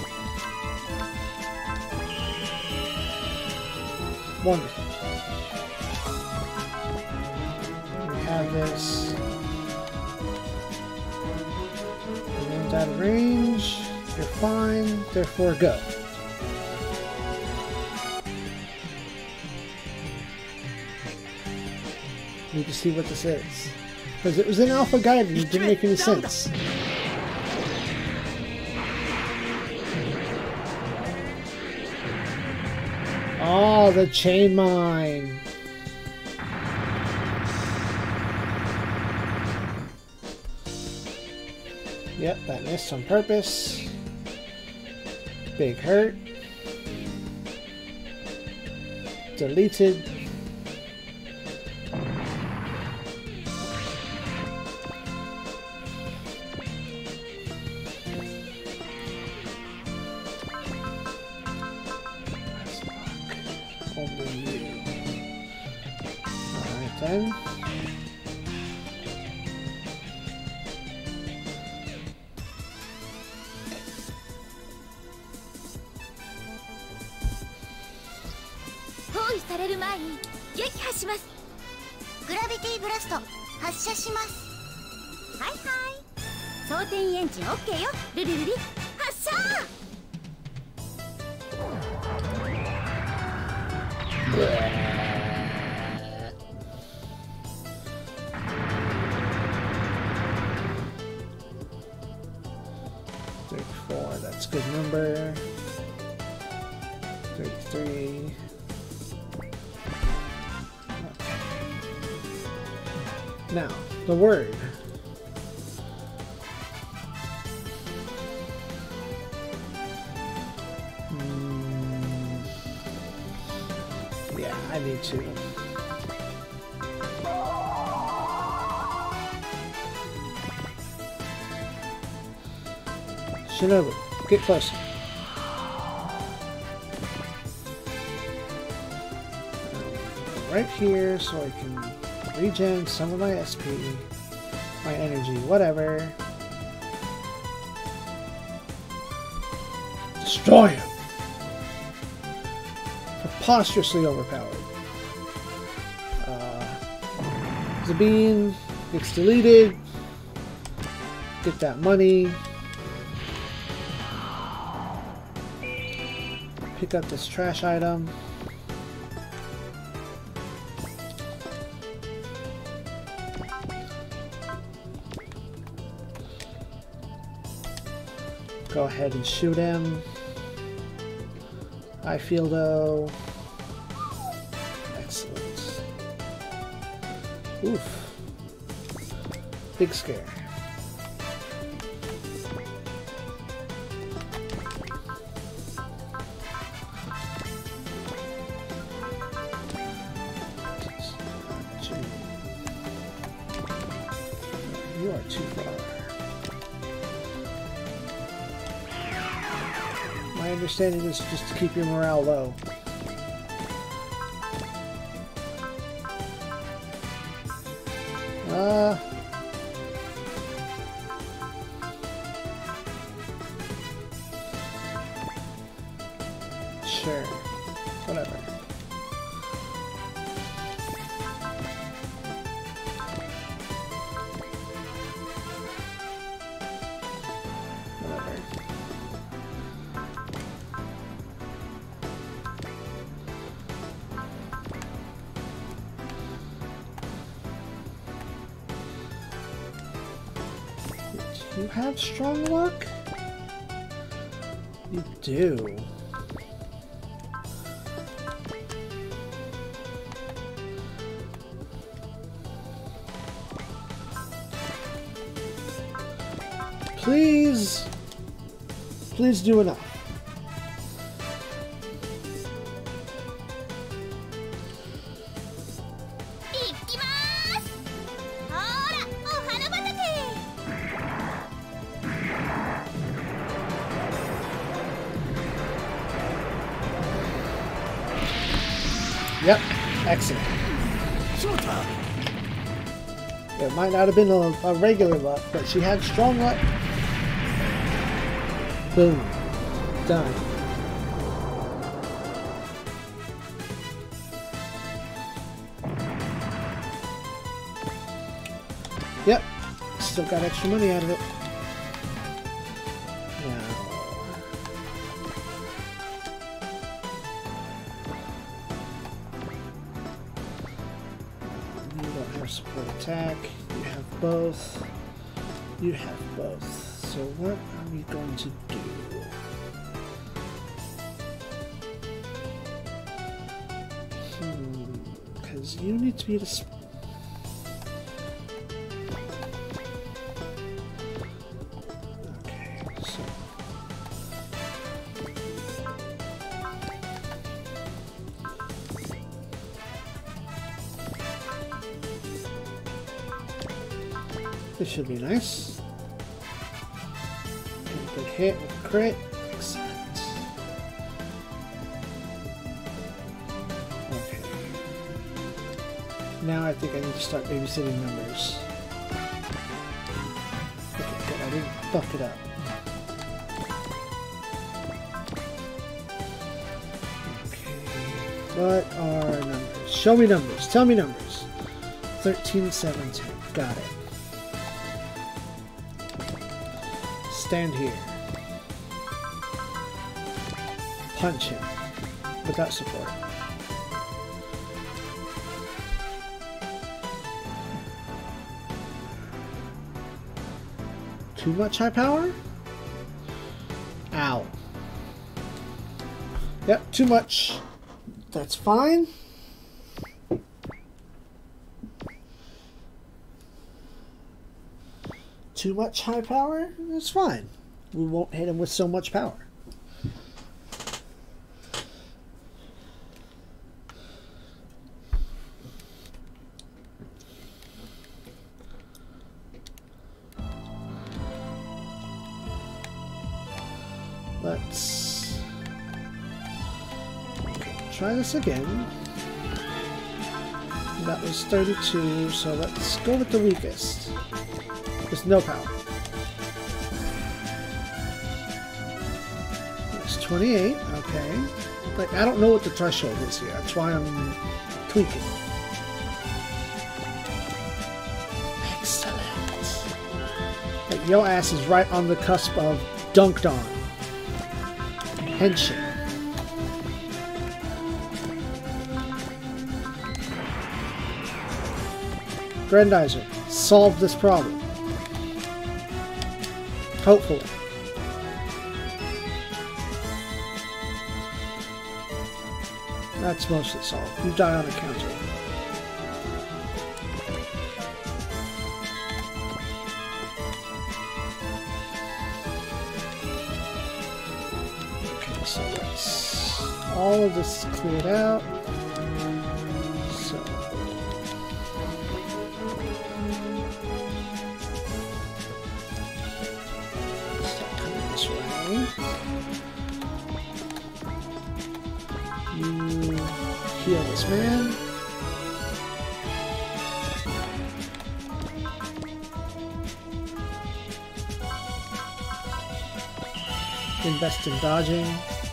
wonderful. We have this. Everyone's out of range. You're fine. Therefore, go. Need to see what this is. Because it was in Alpha Guide and it didn't make any sense. Oh, the chain mine. Yep, that missed on purpose. Big hurt. Deleted. Only you. Alright then. thirty-four, that's a good number. thirty-three. Okay. Now, the word. Mm, yeah, I need to. Shinobu, get closer. right here so I can regen some of my S P, my energy, whatever. Destroy him! Preposterously overpowered. Uh, Zabine gets deleted. Get that money. Pick up this trash item. Go ahead and shoot him. I feel though. Excellent. Oof. Big scare. You are too far. My understanding is just to keep your morale low. Uh... Sure. Whatever. You have strong luck? You do. Please, please do enough. Yep, excellent. It might not have been a, a regular luck, but she had strong luck. Boom. Done. Yep, still got extra money out of it. Support attack. You have both. You have both. So what are we going to do? Hmm. Because you need to be able to. Okay. So. This should be nice. Get a good hit with a crit. Excellent. Okay. Now I think I need to start babysitting numbers. Okay, good. I didn't fuck it up. Okay. What are numbers? Show me numbers. Tell me numbers. thirteen, seven, ten. Got it. Stand here. Punch him without support. Too much high power? Ow. Yep, too much. That's fine. Too much high power? That's fine. We won't hit him with so much power. Let's okay, try this again. That was thirty-two, so let's go with the weakest. There's no power. That's twenty-eight, okay. Like, I don't know what the threshold is here. That's why I'm tweaking. Excellent. Like, your ass is right on the cusp of dunked on. Henshin. Grandizer, solve this problem. Hopefully. That's mostly solved. You die on a counter. Okay, so let's... all of this is cleared out. So... start coming this way. You heal this man. Invest in dodging.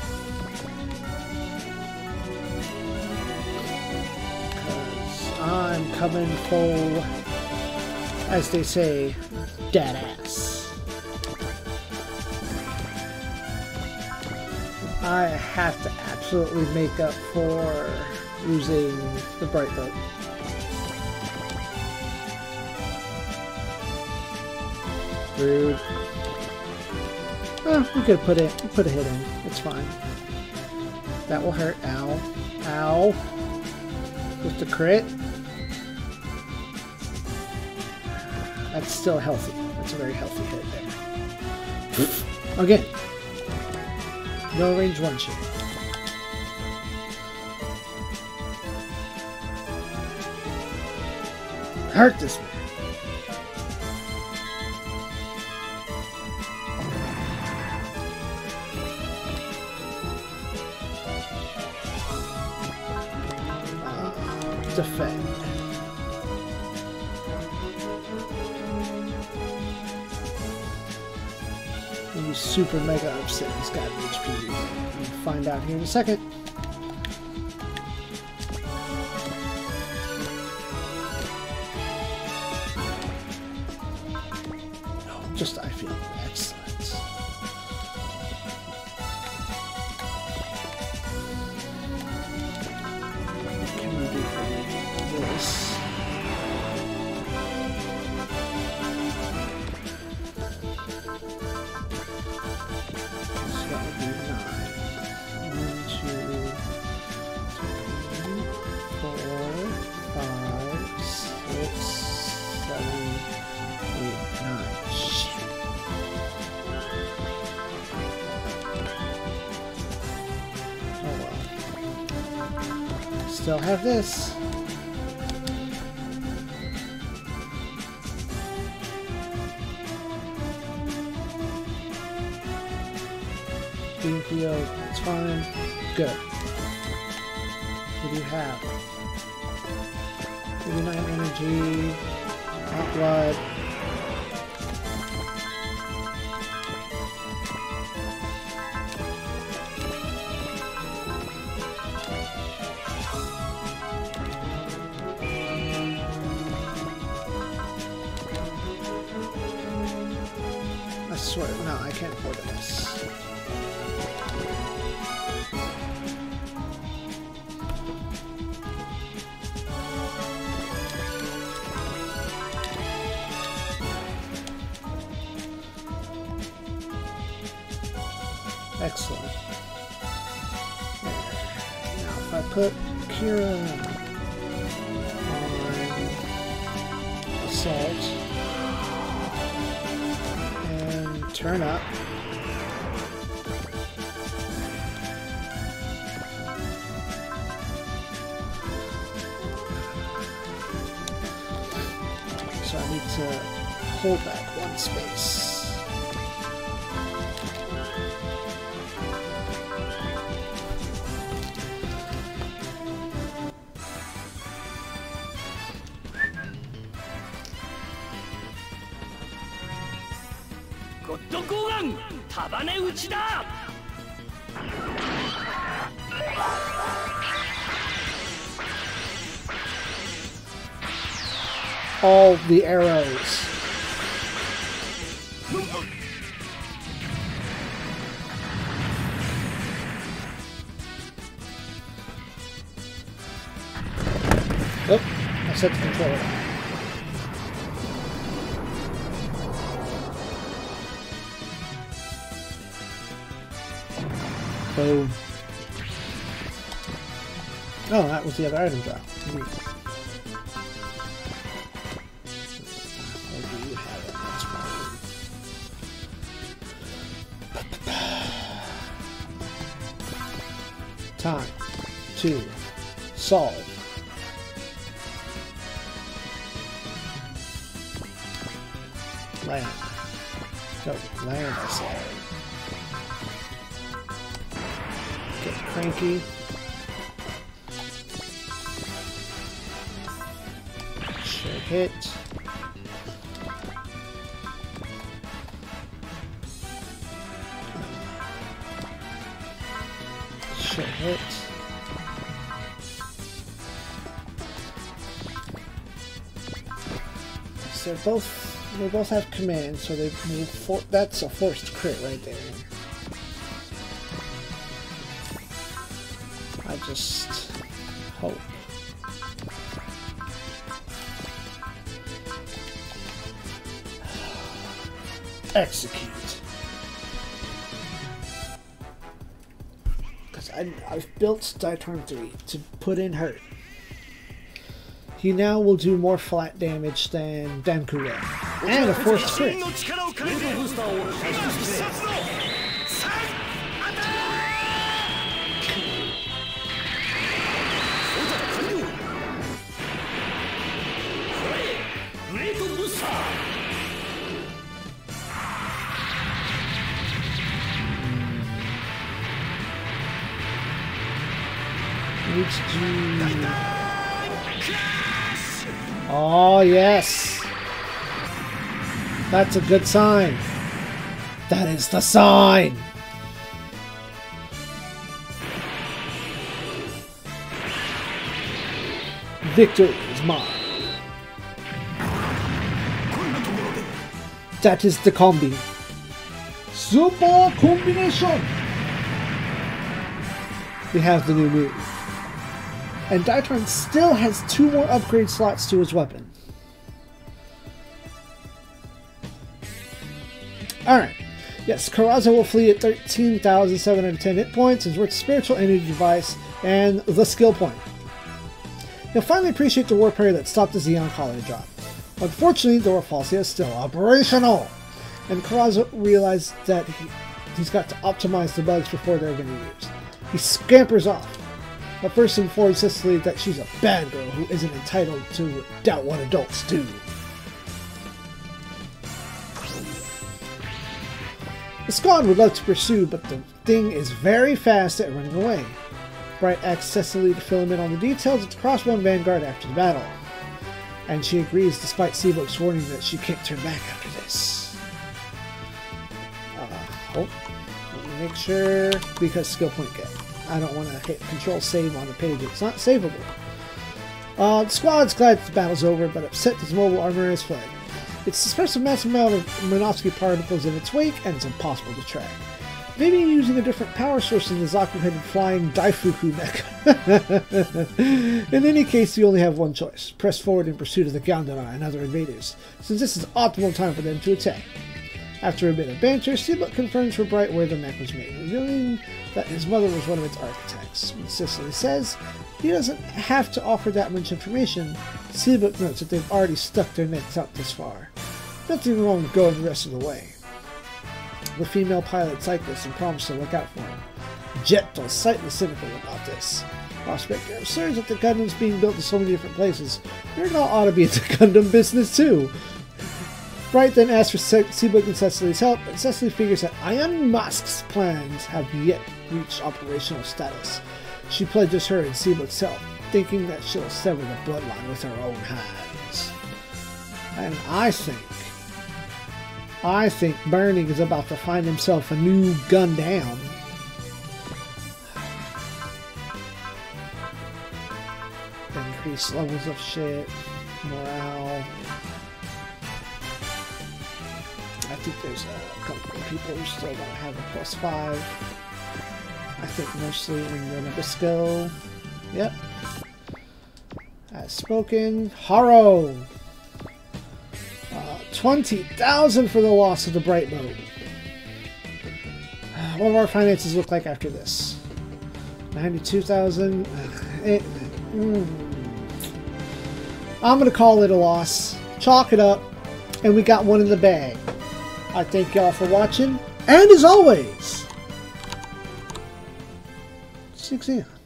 Because I'm coming full, as they say, dead ass. I have to absolutely make up for losing the bright boat. Rude. Oh, we could put it put a hit in. It's fine. That will hurt. Ow. Ow. With the crit. That's still healthy. That's a very healthy hit there. Again. No range one shit. Hurt this man. Uh, defend. He's super mega upset. He's got H P. We'll find out here in a second. No, just I feel excellent. What can we do for this? Still have this. Beam field, it's fine. Good. What do you have? thirty-nine energy, hot blood. I swear, no, I can't afford this. Excellent. There. Now, if I put Kira on assault and turn up. So I need to hold back one space. All the arrows. Oh, I set the controller. Boom. Oh, that was the other item drop. Neat. Time to solve. Land. No, land, I said. Get cranky. Should hit. Should hit. So they're both they both have command, so they move for that's a forced crit right there. I just hope. Execute. Because I've built Daitarn three to put in hurt. He now will do more flat damage than Dankure. And a forced crit. H G. Oh, yes. That's a good sign. That is the sign. Victory is mine. That is the combi. Super combination. We have the new move. And Daitarn still has two more upgrade slots to his weapon. Alright. Yes, Karaza will flee at thirteen thousand seven hundred ten hit points, his worth spiritual energy device, and the skill point. He'll finally appreciate the war parry that stopped the ZEON Colony Drop. Unfortunately, the War Falsia is still operational, and Karaza realized that he, he's got to optimize the bugs before they're going to be used. He scampers off. But first informs Cicely that she's a bad girl who isn't entitled to doubt what adults do. The squad would love to pursue, but the thing is very fast at running away. Bright asks Cicely to fill him in on the details of the Crossbone Vanguard after the battle. And she agrees despite Seabook's warning that she can't turn back after this. Uh, oh, let me make sure, because skill point get. I don't want to hit control save on the page. It's not savable. Uh, the squad's glad that the battle's over, but upset that the mobile armor has fled. It disperses a massive amount of Minovsky particles in its wake, and it's impossible to track. Maybe using a different power source than the Zaku-headed flying Daifuku mecha. In any case, you only have one choice. Press forward in pursuit of the Gandara and other invaders, since this is optimal time for them to attack. After a bit of banter, Seabook confirms for Bright where the mech was made, revealing that his mother was one of its architects. When Cicely says he doesn't have to offer that much information, Seabook notes that they've already stuck their necks out this far. Nothing wrong with going the rest of the way. The female pilot's like this and promised to look out for him. Jet was slightly cynical about this. Prospect observes that the Gundam's being built in so many different places. You're gonna ought to be in the Gundam business too. Bright then asks for Seabook and Cecily's help, and Cecily figures that Iron Mask's plans have yet reached operational status. She pledges her and Seabook's help, thinking that she'll sever the bloodline with her own hands. And I think I think Burning is about to find himself a new gun down. Increase levels of shit, morale. I think there's a couple of people who still don't have a plus five. I think mostly in the Nabisco. Yep. As spoken. Haro! Uh, twenty thousand for the loss of the Bright Boat. Uh, what do our finances look like after this? ninety-two thousand. It, mm. I'm going to call it a loss. Chalk it up. And we got one in the bag. I thank y'all for watching. And as always, six in.